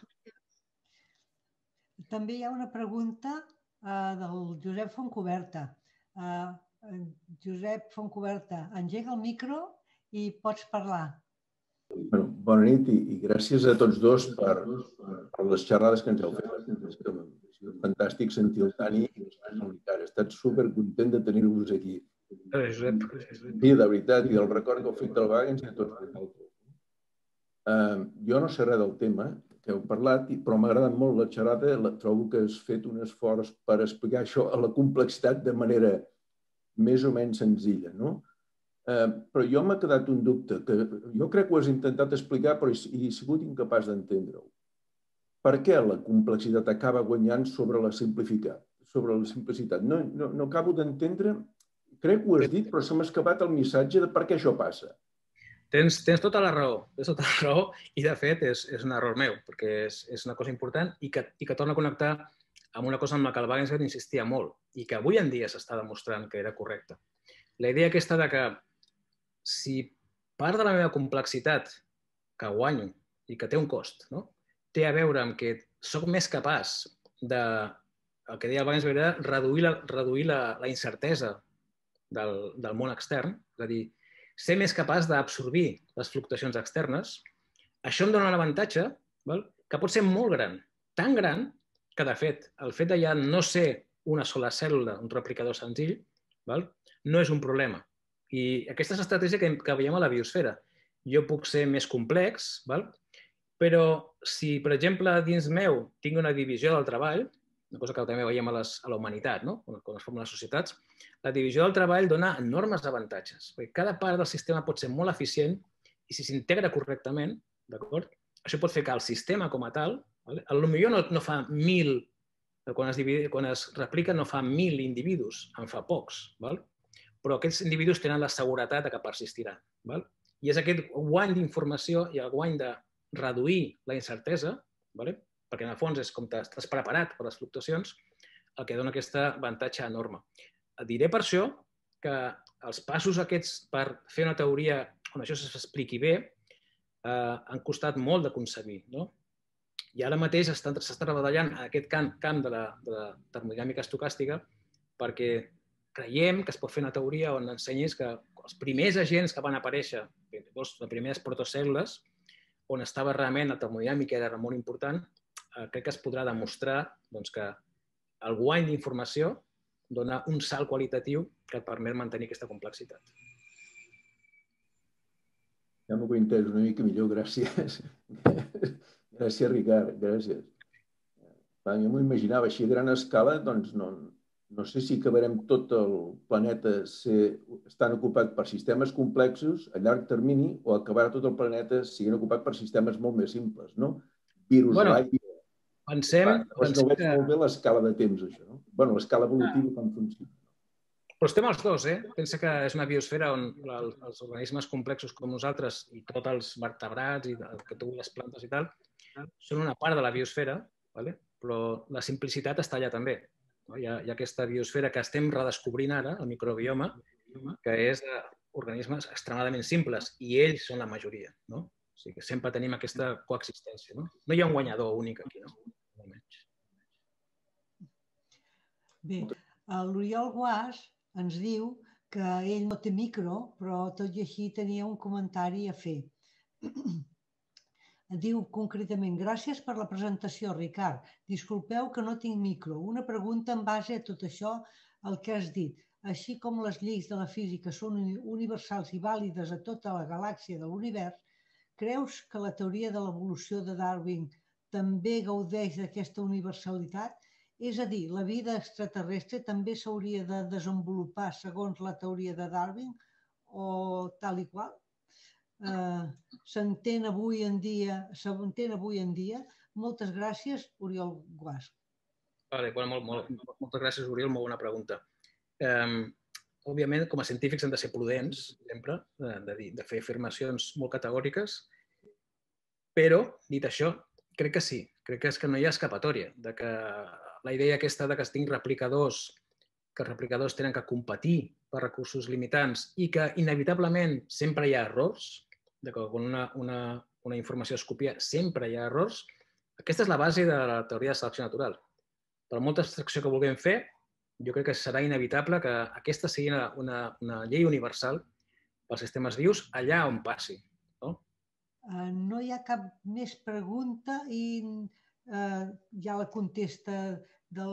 També hi ha una pregunta del Josep Fontcoberta. Josep Fontcoberta, engega el micro i pots parlar. Bona nit i gràcies a tots dos per les xerrades que ens heu fet. Ha sigut fantàstic sentir el Dani i l'Enric. He estat supercontent de tenir-vos aquí. Sí, de veritat, i del record que heu fet del Wagens i de tots vosaltres. Jo no sé res del tema que heu parlat, però m'ha agradat molt la xerrada. Trobo que has fet un esforç per explicar això a la complexitat de manera més o menys senzilla, però jo m'ha quedat un dubte, que jo crec que ho has intentat explicar, però he sigut incapaç d'entendre-ho. Per què la complexitat acaba guanyant sobre la simplicitat? No acabo d'entendre, crec que ho has dit, però se m'ha escapat el missatge de per què això passa. Tens tota la raó, i de fet és un error meu, perquè és una cosa important i que torna a connectar amb una cosa amb la que el Wagener insistia molt i que avui en dia s'està demostrant que era correcta. La idea aquesta de que si part de la meva complexitat que guanyo i que té un cost, té a veure amb que soc més capaç de, el que deia abans, reduir la incertesa del món extern, és a dir, ser més capaç d'absorbir les fluctuacions externes. Això em dona un avantatge que pot ser molt gran, tan gran que, de fet, el fet de ja no ser una sola cèl·lula, un replicador senzill, no és un problema. I aquesta és l'estratègia que veiem a la biosfera. Jo puc ser més complex, però si, per exemple, dins meu tinc una divisió del treball, una cosa que també veiem a la humanitat, quan es formen les societats, la divisió del treball dona enormes avantatges. Cada part del sistema pot ser molt eficient i si s'integra correctament, això pot fer que el sistema com a tal, potser no fa 1.000, quan es replica no fa 1.000 individus, en fa pocs, però aquests individus tenen la seguretat que persistiran. I és aquest guany d'informació i el guany de reduir la incertesa, perquè en el fons és com estàs preparat per les fluctuacions, el que dona aquest avantatge enorme. Diré per això que els passos aquests per fer una teoria on això s'expliqui bé han costat molt de concebir. I ara mateix s'està treballant en aquest camp de la termodinàmica estocàstica perquè creiem que es pot fer una teoria on ensenyis que els primers agents que van aparèixer, les primeres protocèl·lules, on estava realment la termodinàmica era molt important, crec que es podrà demostrar que el guany d'informació dona un salt qualitatiu que et permet mantenir aquesta complexitat. Ja m'ho he entès una mica millor, gràcies. Gràcies, Ricard, gràcies. Jo m'ho imaginava així a gran escala, doncs no sé si acabarem tot el planeta estant ocupat per sistemes complexos a llarg termini o acabarà tot el planeta sent ocupat per sistemes molt més simples, no? Virus, l'aigua... Pensem que... No veig molt bé l'escala de temps, això, no? Bueno, l'escala evolutiva com funciona. Però estem els dos, Pensa que és una biosfera on els organismes complexos com nosaltres i tots els vertebrats i que tu les plantes i tal són una part de la biosfera, però la simplicitat està allà també. Hi ha aquesta biosfera que estem redescobrint ara, el microbioma, que és organismes extremadament simples i ells són la majoria. O sigui que sempre tenim aquesta coexistència. No hi ha un guanyador únic aquí, no? Bé, l'Oriol Guàs ens diu que ell no té micro, però tot i així tenia un comentari a fer. Diu concretament, gràcies per la presentació, Ricard. Disculpeu que no tinc micro. Una pregunta en base a tot això, el que has dit. Així com les lleis de la física són universals i vàlides a tota la galàxia de l'univers, creus que la teoria de l'evolució de Darwin també gaudeix d'aquesta universalitat? És a dir, la vida extraterrestre també s'hauria de desenvolupar segons la teoria de Darwin o tal i qual? S'entén avui en dia? Moltes gràcies, Oriol Guàs. Moltes gràcies, Oriol, molt bona pregunta. Òbviament, com a científics hem de ser prudents, sempre, de fer afirmacions molt categòriques, però, dit això, crec que sí. Crec que és que no hi ha escapatòria, de que la idea aquesta de que es tinc replicadors, que els replicadors tenen que competir per recursos limitants i que inevitablement sempre hi ha errors, que quan una informació es copia sempre hi ha errors, aquesta és la base de la teoria de selecció natural. Per molta abstracció que vulguem fer, jo crec que serà inevitable que aquesta sigui una llei universal pels sistemes vius allà on passi. No hi ha cap més pregunta i ja la contesta de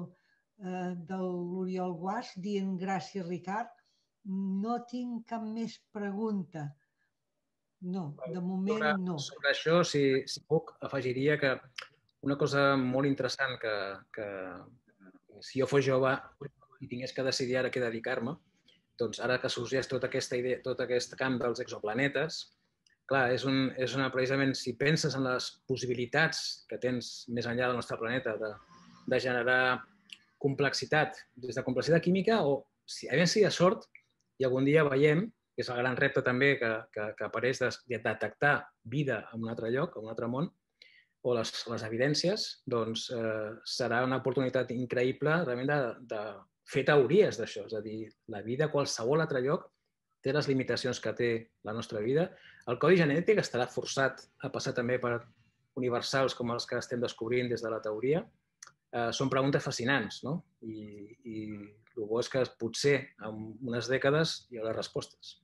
l'Oriol Guàs dient gràcies, Ricard. No tinc cap més pregunta. No, de moment no. Sobre això, si puc, afegiria que una cosa molt interessant que si jo fos jove i tingués que decidir ara què dedicar-me, doncs ara que sorgeix tota aquesta idea, tot aquest camp dels exoplanetes, clar, precisament si penses en les possibilitats que tens més enllà del nostre planeta de generar complexitat, des de complexitat química o, si hi ha sort, i algun dia veiem, que és el gran repte també que apareix de detectar vida en un altre lloc, en un altre món, o les evidències, doncs serà una oportunitat increïble realment de fer teories d'això. És a dir, la vida a qualsevol altre lloc té les limitacions que té la nostra vida. El codi genètic estarà forçat a passar també per universals com els que estem descobrint des de la teoria, són preguntes fascinants, no? I el bo és que potser en unes dècades hi haurà respostes.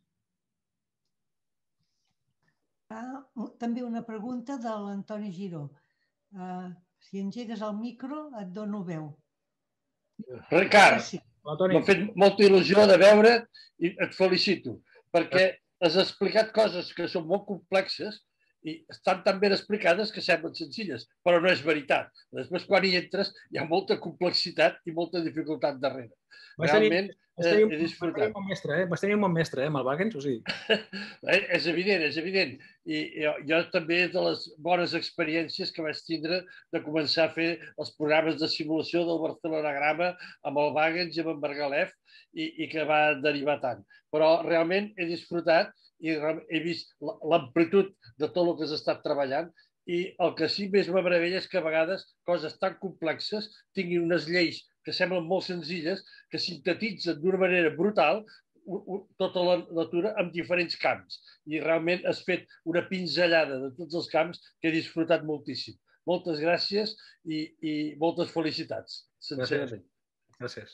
També una pregunta de l'Antoni Giró. Si engegues el micro et dono veu. Ricard, m'ha fet molta il·lusió de veure't i et felicito, perquè has explicat coses que són molt complexes i estan tan ben explicades que semblen senzilles, però no és veritat. Després, quan hi entres, hi ha molta complexitat i molta dificultat darrere. Realment, he disfrutat. Vas tenir un bon mestre, amb el Waggens, o sigui? És evident, és evident. I jo també és de les bones experiències que vaig tindre de començar a fer els programes de simulació del Barcelonagrama amb el Waggens i amb en Margalef i que va derivar tant. Però realment he disfrutat i he vist l'amplitud de tot el que has estat treballant i el que sí més me meravella és que a vegades coses tan complexes tinguin unes lleis que semblen molt senzilles, que sintetitzen d'una manera brutal tota la natura en diferents camps. I realment has fet una pinzellada de tots els camps que he disfrutat moltíssim. Moltes gràcies i moltes felicitats, sincerament. Gràcies.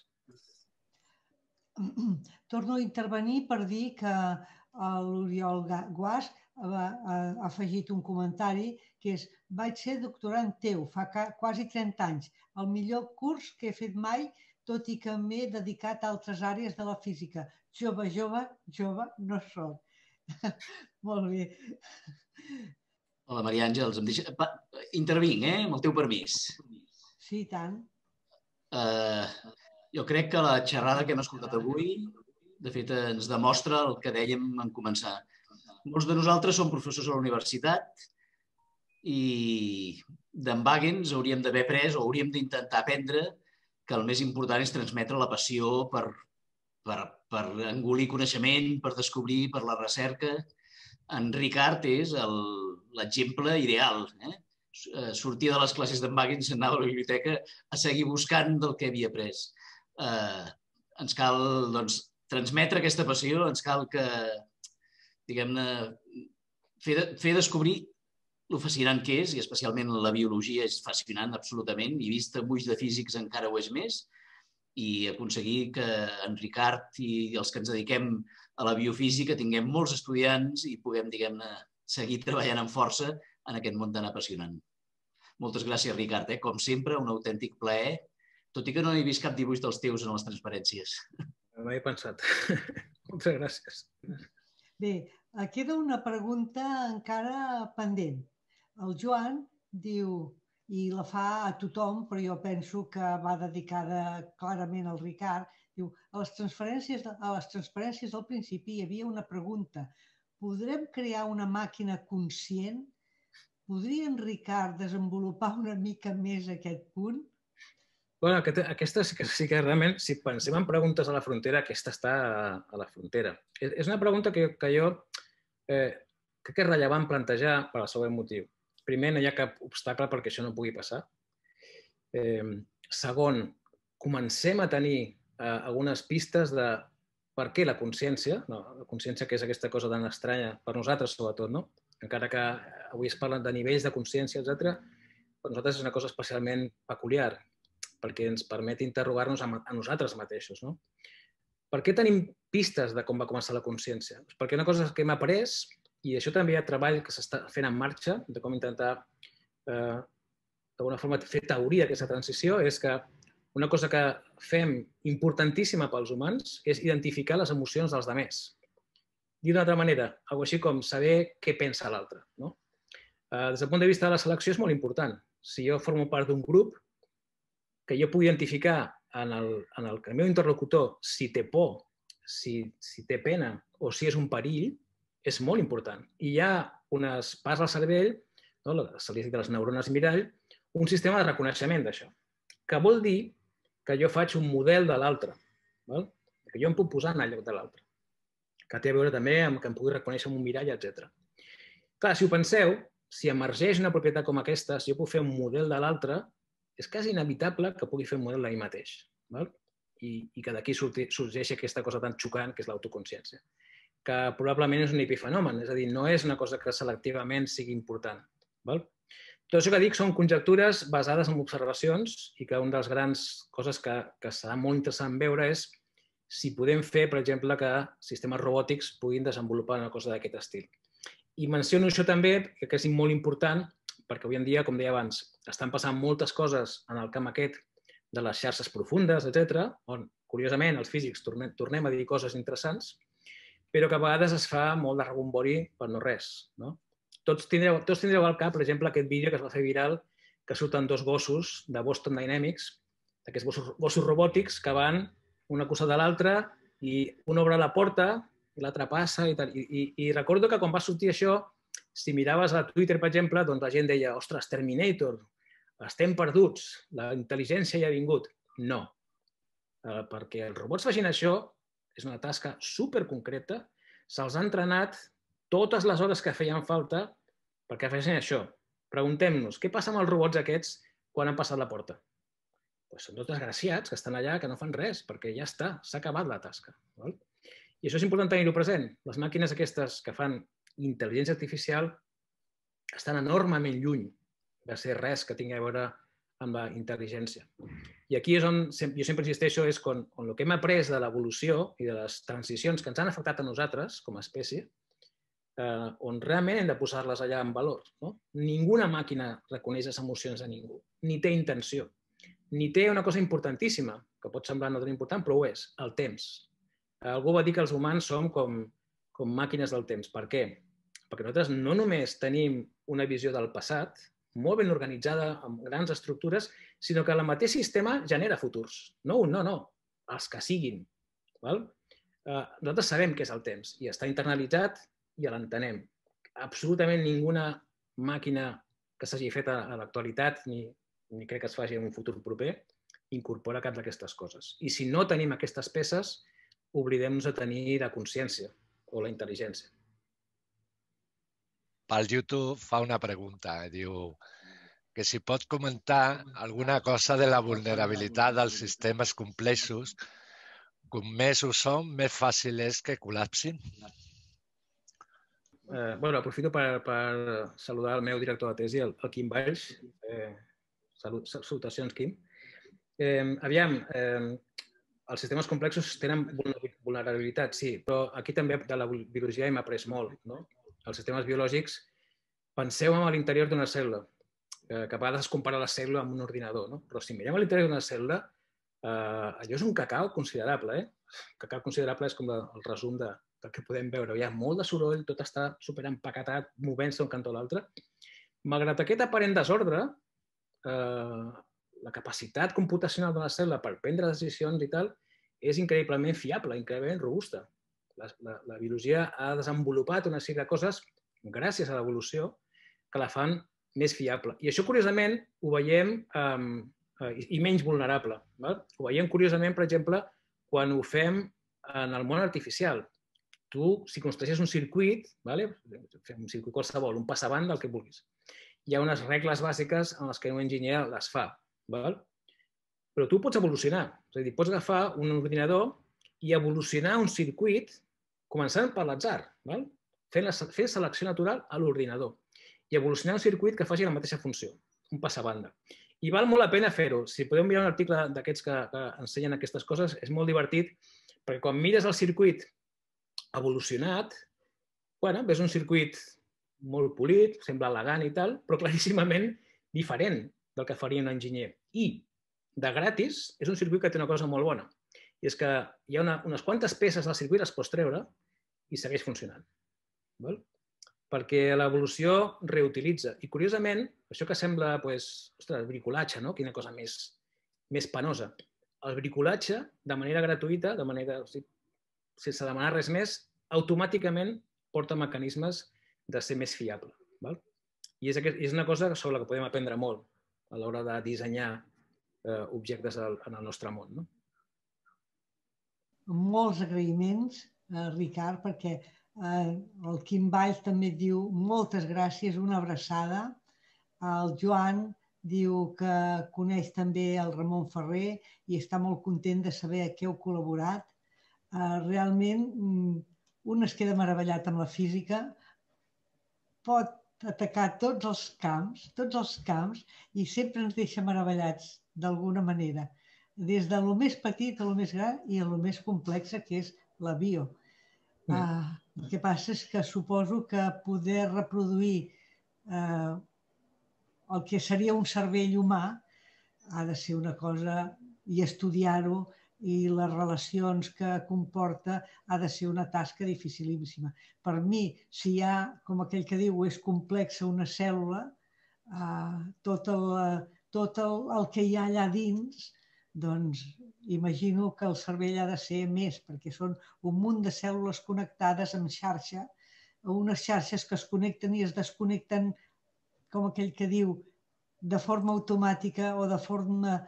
Torno a intervenir per dir que l'Oriol Guas ha afegit un comentari que és: vaig ser doctorant teu fa quasi 30 anys, el millor curs que he fet mai, tot i que m'he dedicat a altres àrees de la física. Jove no soc. Molt bé. Hola, Maria Àngels. Intervinc, amb el teu permís. Sí, tant. Jo crec que la xerrada que hem escoltat avui, de fet, ens demostra el que dèiem en començar. Molts de nosaltres som professors a la universitat i d'en Waggens hauríem d'haver après o hauríem d'intentar aprendre que el més important és transmetre la passió per engolir coneixement, per descobrir, per la recerca. En Ricard és l'exemple ideal. Sortia de les classes d'en Waggens, anava a la biblioteca a seguir buscant del que havia après. Ens cal transmetre aquesta passió, ens cal que, diguem-ne, fer descobrir el fascinant que és, i especialment la biologia és fascinant absolutament, i vist amb ulls de físics encara ho és més, i aconseguir que en Ricard i els que ens dediquem a la biofísica tinguem molts estudiants i puguem, diguem-ne, seguir treballant amb força en aquest món tan apassionant. Moltes gràcies, Ricard. Com sempre, un autèntic plaer, tot i que no he vist cap dibuix dels teus en les transparències. No hi he pensat. Moltes gràcies. Bé, queda una pregunta encara pendent. El Joan diu, i la fa a tothom, però jo penso que va dedicada clarament al Ricard, diu, a les transferències al principi hi havia una pregunta. Podrem crear una màquina conscient? Podria en Ricard desenvolupar una mica més aquest punt? Bueno, aquesta sí que realment, si pensem en preguntes a la frontera, aquesta està a la frontera. És una pregunta que jo crec que és rellevant plantejar per al següent motiu. Primer, no hi ha cap obstacle perquè això no pugui passar. Segon, comencem a tenir algunes pistes de per què la consciència que és aquesta cosa tan estranya per nosaltres, sobretot, no? Encara que avui es parla de nivells de consciència, etc., per nosaltres és una cosa especialment peculiar, perquè ens permet interrogar-nos a nosaltres mateixos. Per què tenim pistes de com va començar la consciència? Perquè una cosa que hem après, i això també hi ha treball que s'està fent en marxa, de com intentar d'alguna forma fer teoria d'aquesta transició, és que una cosa que fem importantíssima pels humans és identificar les emocions dels altres. Dir d'una altra manera, alguna cosa així com saber què pensa l'altre. Des del punt de vista de la selecció és molt important. Si jo formo part d'un grup, que jo pugui identificar en el meu interlocutor si té por, si té pena o si és un perill, és molt important. I hi ha unes parts del cervell, se li diu de les neurones mirall, un sistema de reconeixement d'això, que vol dir que jo faig un model de l'altre, que jo em puc posar en el lloc de l'altre, que té a veure també amb que em pugui reconèixer amb un mirall, etc. Clar, si ho penseu, si emergeix una propietat com aquesta, si jo puc fer un model de l'altre, és quasi inevitable que pugui fer un model de mi mateix. I que d'aquí sorgeixi aquesta cosa tan xocant que és l'autoconsciència, que probablement és un epifenomen, és a dir, no és una cosa que selectivament sigui important. Tot això que dic són conjectures basades en observacions i que una de les grans coses que serà molt interessant veure és si podem fer, per exemple, que sistemes robòtics puguin desenvolupar una cosa d'aquest estil. I menciono això també, que és molt important, perquè avui en dia, com deia abans, estan passant moltes coses en el camp aquest de les xarxes profundes, etc., on, curiosament, els físics tornem a dir coses interessants, però que a vegades es fa molt de rebombori per no res. Tots tindreu al cap, per exemple, aquest vídeo que es va fer viral, que surten dos gossos de Boston Dynamics, aquests gossos robòtics que van una cosa de l'altra i un obre la porta i l'altre passa i tal. I recordo que quan va sortir això, si miraves a Twitter, per exemple, doncs la gent deia, ostres, Terminator, estem perduts, la intel·ligència ja ha vingut. No, perquè els robots facin això és una tasca superconcreta, se'ls ha entrenat totes les hores que feien falta perquè facin això. Preguntem-nos, què passa amb els robots aquests quan han passat la porta? Doncs són tots desgraciats que estan allà, que no fan res, perquè ja està, s'ha acabat la tasca. I això és important tenir-ho present. Les màquines aquestes que fan intel·ligència artificial estan enormement lluny de ser res que tingui a veure amb la intel·ligència. I aquí és on jo sempre insisteixo, és on el que hem après de l'evolució i de les transicions que ens han afectat a nosaltres com a espècie, on realment hem de posar-les allà en valor. Ninguna màquina reconeix les emocions de ningú, ni té intenció, ni té una cosa importantíssima, que pot semblar no tan important, però ho és, el temps. Algú va dir que els humans som com màquines del temps. Per què? Perquè nosaltres no només tenim una visió del passat, molt ben organitzada, amb grans estructures, sinó que el mateix sistema genera futurs. No un, no, els que siguin. Nosaltres sabem què és el temps i està internalitzat i l'entenem. Absolutament ninguna màquina que s'hagi fet a l'actualitat, ni crec que es faci en un futur proper, incorpora cap d'aquestes coses. I si no tenim aquestes peces, oblidem-nos de tenir la consciència o la intel·ligència. Pel YouTube fa una pregunta, diu que si pot comentar alguna cosa de la vulnerabilitat dels sistemes complexos, com més ho són, més fàcil és que col·lapsin. Aprofito per saludar el meu director de tesi, el Quim Valls. Salutacions, Quim. Aviam, els sistemes complexos tenen vulnerabilitat, sí, però aquí també de la biologia hem après molt. Els sistemes biològics, penseu en l'interior d'una cèl·lula, que a vegades es compara la cèl·lula amb un ordinador, però si mirem a l'interior d'una cèl·lula, allò és un cacau considerable. Cacau considerable és com el resum del que podem veure. Hi ha molt de soroll, tot està superempaquetat, movent-se d'un cantó a l'altre. Malgrat aquest aparent desordre, la capacitat computacional d'una cèl·lula per prendre decisions i tal és increïblement fiable, increïblement robusta. La biologia ha desenvolupat una sèrie de coses, gràcies a l'evolució, que la fan més fiable. I això, curiosament, ho veiem i menys vulnerable. Ho veiem, curiosament, per exemple, quan ho fem en el món artificial. Tu, si construeixes un circuit, un circuit qualsevol, un passabanda, el que vulguis, hi ha unes regles bàsiques en les que un enginyer les fa. Però tu pots evolucionar. És a dir, pots agafar un ordinador i evolucionar un circuit començant per l'atzar, fent selecció natural a l'ordinador i evolucionar un circuit que faci la mateixa funció, un passabanda. I val molt la pena fer-ho. Si podeu mirar un article d'aquests que ensenyen aquestes coses, és molt divertit, perquè quan mires el circuit evolucionat, ves un circuit molt polit, sembla elegant i tal, però claríssimament diferent del que faria un enginyer. I, de gratis, és un circuit que té una cosa molt bona. I és que hi ha unes quantes peces del circuit es pots treure i segueix funcionant. Perquè l'evolució reutilitza. I, curiosament, això que sembla, ostres, bricolatge, no? Quina cosa més penosa. El bricolatge, de manera gratuïta, sense demanar res més, automàticament porta mecanismes de ser més fiable. I és una cosa sobre la que podem aprendre molt a l'hora de dissenyar objectes en el nostre món. Molts agraïments, Ricard, perquè el Quim Valls també diu moltes gràcies, una abraçada. El Joan diu que coneix també el Ramon Ferrer i està molt content de saber que heu col·laborat. Realment, un es queda meravellat amb la física. Pot atacar tots els camps, i sempre ens deixa meravellats d'alguna manera, des de lo més petit a lo més gran i a lo més complex, que és la bio. El que passa és que suposo que poder reproduir el que seria un cervell humà ha de ser una cosa, i estudiar-ho, i les relacions que comporta ha de ser una tasca dificilíssima. Per mi, si hi ha, com aquell que diu, és complexa una cèl·lula, tot el que hi ha allà dins, doncs imagino que el cervell ha de ser més, perquè són un munt de cèl·lules connectades en xarxa, unes xarxes que es connecten i es desconnecten, com aquell que diu, de forma automàtica o de forma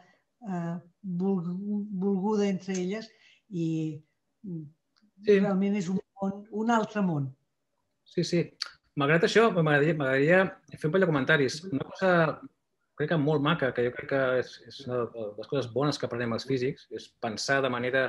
volguda entre elles, i realment és un altre món. Sí. Malgrat això, m'agradaria fer un parell de comentaris. Una cosa, crec que molt maca, que jo crec que és una de les coses bones que aprenem els físics, és pensar de manera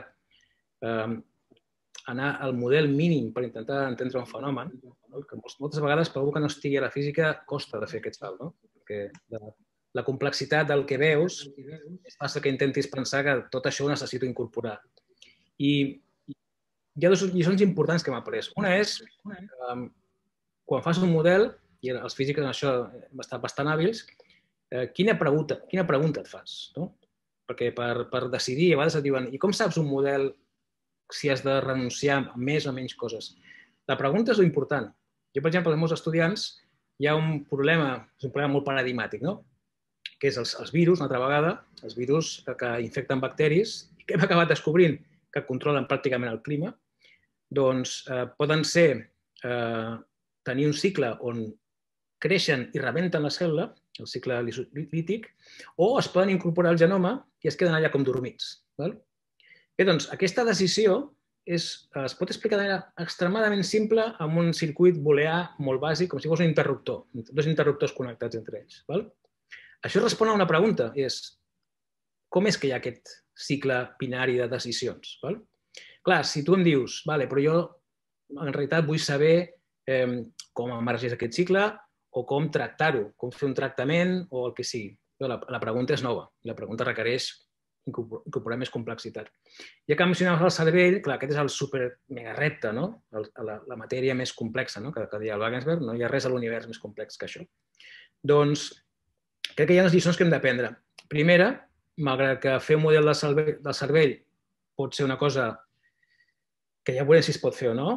anar al model mínim per intentar entendre un fenomen, que moltes vegades, per algú que no estigui a la física, costa de fer aquest salt, no? Perquè la complexitat del que veus és fàcil que intentis pensar que tot això ho necessito incorporar. I hi ha dues lliçons importants que m'ha après. Una és, quan fas un model, i els físics en això estan bastant hàbils, quina pregunta et fas? No? Perquè per decidir, a vegades et diuen, i com saps un model si has de renunciar a més o menys coses? La pregunta és l'important. Jo, per exemple, als meus estudiants hi ha un problema molt paradigmàtic, no? Que és els virus, una altra vegada, els virus que infecten bacteris, i que hem acabat descobrint que controlen pràcticament el clima, doncs poden ser tenir un cicle on creixen i rebenten la cèl·lula, el cicle lític, o es poden incorporar al genoma i es queden allà com dormits. Bé, doncs, aquesta decisió es pot explicar de manera extremadament simple amb un circuit booleà molt bàsic, com si fos un interruptor, dos interruptors connectats entre ells. Això respon a una pregunta, és com és que hi ha aquest cicle binari de decisions? Clar, si tu em dius, però jo en realitat vull saber com emergeix aquest cicle o com tractar-ho, com fer un tractament o el que sigui. La pregunta és nova i la pregunta requereix incorporar més complexitat. Ja que mencionaves el cervell, clar, aquest és el super mega repte, la matèria més complexa, que deia el Wagensberg, no hi ha res a l'univers més complex que això. Doncs crec que hi ha unes lliçons que hem d'aprendre. Primera, malgrat que fer un model del cervell pot ser una cosa que ja veurem si es pot fer o no,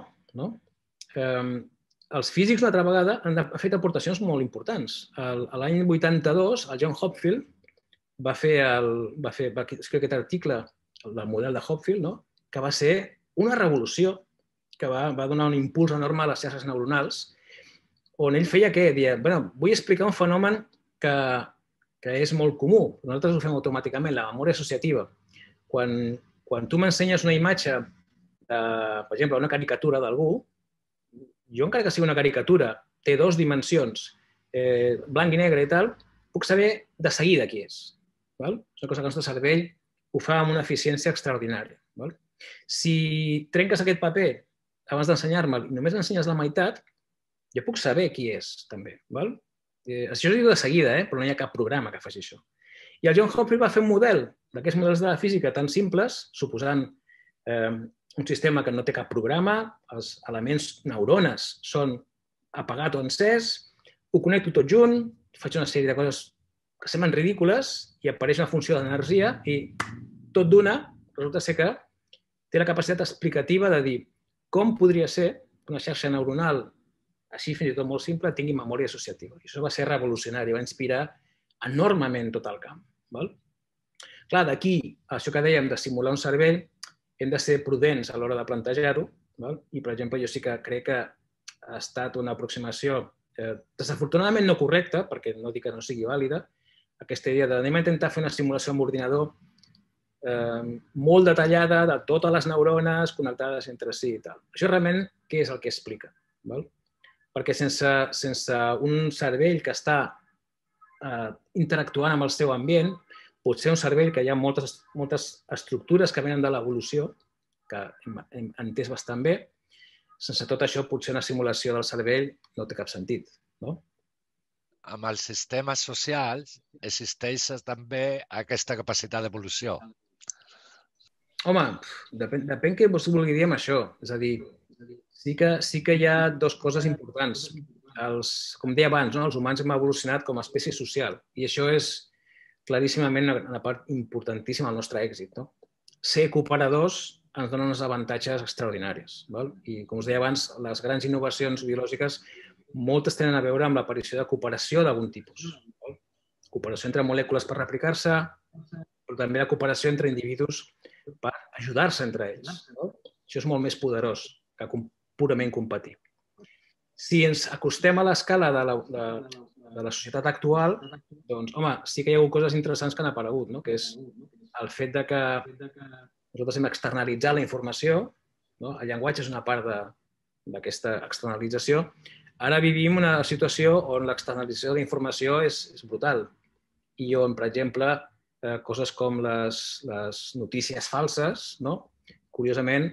els físics, una altra vegada, han fet aportacions molt importants. L'any 82, el John Hopfield va escriure aquest article del model de Hopfield, que va ser una revolució, que va donar un impuls enorme a les xarxes neuronals, on ell feia què? Deia, vull explicar un fenomen que és molt comú. Nosaltres ho fem automàticament, la memòria associativa. Quan tu m'ensenyes una imatge, per exemple, una caricatura d'algú, jo encara que sigui una caricatura, té dues dimensions, blanc i negre i tal, puc saber de seguida qui és. És una cosa que el nostre cervell ho fa amb una eficiència extraordinària. Si trenques aquest paper abans d'ensenyar-me'l i només ensenyes la meitat, jo puc saber qui és, també. Això ho diu de seguida, però no hi ha cap programa que faci això. I el John Hopfield va fer un model d'aquests models de la física tan simples, suposant un sistema que no té cap programa, els elements neurones són apagat o encès, ho connecto tot junt, faig una sèrie de coses que semblen ridícules i apareix una funció d'energia i tot d'una resulta ser que té la capacitat explicativa de dir com podria ser que una xarxa neuronal així fins i tot molt simple tingui memòria associativa. I això va ser revolucionari, va inspirar enormement tot el camp. Clar, d'aquí, això que dèiem de simular un cervell, hem de ser prudents a l'hora de plantejar-ho i, per exemple, jo sí que crec que ha estat una aproximació desafortunadament no correcta, perquè no dic que no sigui vàlida, aquesta idea d'anem a intentar fer una simulació amb ordinador molt detallada de totes les neurones connectades entre si i tal. Això realment què és el que explica? Perquè sense un cervell que està interactuant amb el seu ambient, pot ser un cervell que hi ha moltes estructures que venen de l'evolució, que hem entès bastant bé. Sense tot això, potser una simulació del cervell no té cap sentit. amb els sistemes socials existeix també aquesta capacitat d'evolució? Home, depèn què vos vulgui dir amb això. És a dir, sí que hi ha dues coses importants. Com deia abans, els humans hem evolucionat com a espècie social i això és claríssimament una part importantíssima del nostre èxit. Ser cooperadors ens dona uns avantatges extraordinaris. I, com us deia abans, les grans innovacions biològiques moltes tenen a veure amb l'aparició de cooperació d'algun tipus. Cooperació entre molècules per replicar-se, però també la cooperació entre individus per ajudar-se entre ells. Això és molt més poderós que purament competir. Si ens acostem a l'escala de la societat actual, doncs, home, sí que hi ha hagut coses interessants que han aparegut, que és el fet que nosaltres hem externalitzat la informació, el llenguatge és una part d'aquesta externalització. Ara vivim una situació on l'externalització de la informació és brutal i on, per exemple, coses com les notícies falses, curiosament,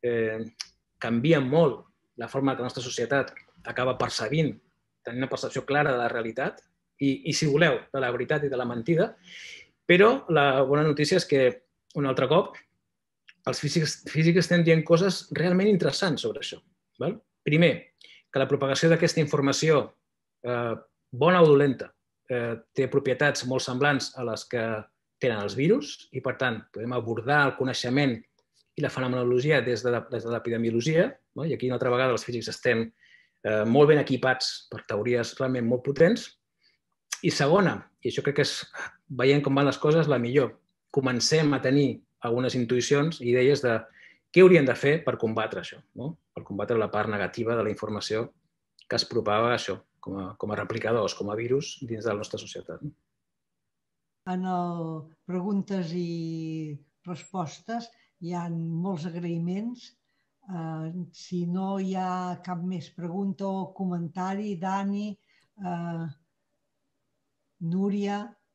canvien molt la forma que la nostra societat acaba percebint, tenint una percepció clara de la realitat i, si voleu, de la veritat i de la mentida. Però la bona notícia és que, un altre cop, els físics estem dient coses realment interessants sobre això. Primer, que la propagació d'aquesta informació, bona o dolenta, té propietats molt semblants a les que tenen els virus i, per tant, podem abordar el coneixement i la fenomenologia des de l'epidemiologia. I aquí, una altra vegada, els físics estem molt ben equipats per teories realment molt potents. I segona, i això crec que és, veient com van les coses, la millor, comencem a tenir algunes intuïcions i idees de què hauríem de fer per combatre això, per combatre la part negativa de la informació que es propaga això, com a replicadors, com a virus dins de la nostra societat. En preguntes i respostes hi ha molts agraïments. Si no hi ha cap més pregunta o comentari, Dani, Núria...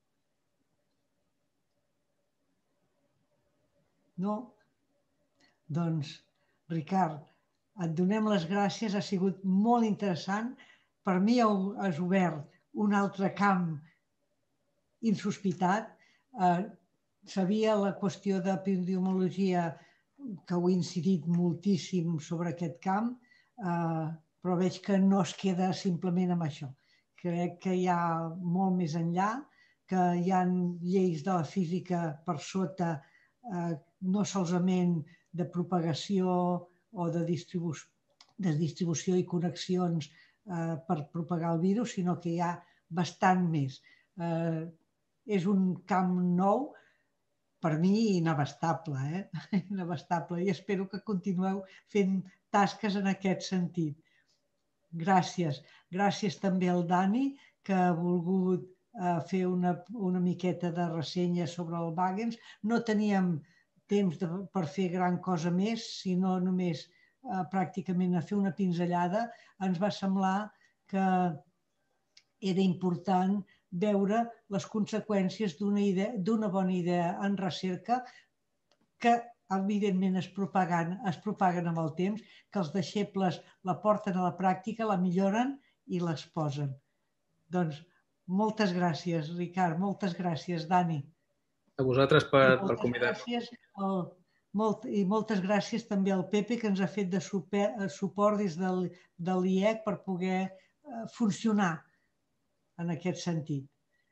No? Doncs, Ricard, et donem les gràcies, ha sigut molt interessant. Per mi has obert un altre camp insospitat. Sabia la qüestió d'epidemiologia, que heu incidit moltíssim sobre aquest camp, però veig que no es queda simplement amb això. Crec que hi ha molt més enllà, que hi ha lleis de la física per sota, no solament de propagació o de distribució i connexions per propagar el virus, sinó que hi ha bastant més. És un camp nou, per mi, inabastable, inabastable, i espero que continueu fent tasques en aquest sentit. Gràcies. Gràcies també al Dani, que ha volgut fer una miqueta de ressenya sobre el Wagens. No teníem temps per fer gran cosa més, sinó només pràcticament a fer una pinzellada. Ens va semblar que era important veure les conseqüències d'una bona idea en recerca que, evidentment, es propaguen amb el temps, que els deixebles la porten a la pràctica, la milloren i l'exposen. Doncs moltes gràcies, Ricard, moltes gràcies, Dani. A vosaltres per convidar. I moltes gràcies també al Pepe, que ens ha fet de suport des de l'IEC per poder funcionar en aquest sentit.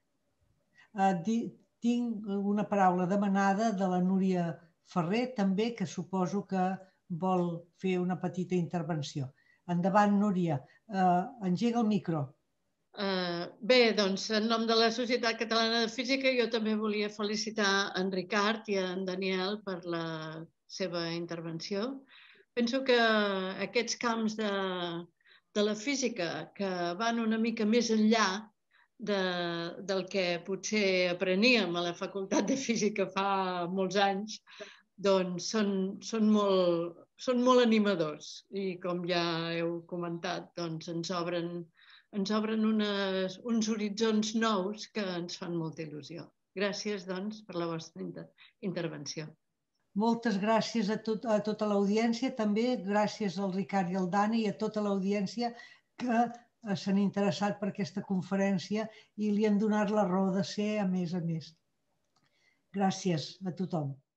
Tinc una paraula demanada de la Núria Ferrer, també, que suposo que vol fer una petita intervenció. Endavant, Núria. Engega el micro. Bé, doncs, en nom de la Societat Catalana de Física, jo també volia felicitar en Ricard i en Daniel per la seva intervenció. Penso que aquests camps de la física que van una mica més enllà del que potser apreníem a la Facultat de Física fa molts anys, doncs són molt animadors i, com ja heu comentat, doncs ens obren uns horitzons nous que ens fan molta il·lusió. Gràcies, doncs, per la vostra intervenció. Moltes gràcies a tota l'audiència, també gràcies al Ricard i al Dani i a tota l'audiència que s'han interessat per aquesta conferència i li han donat la raó de ser a més a més. Gràcies a tothom.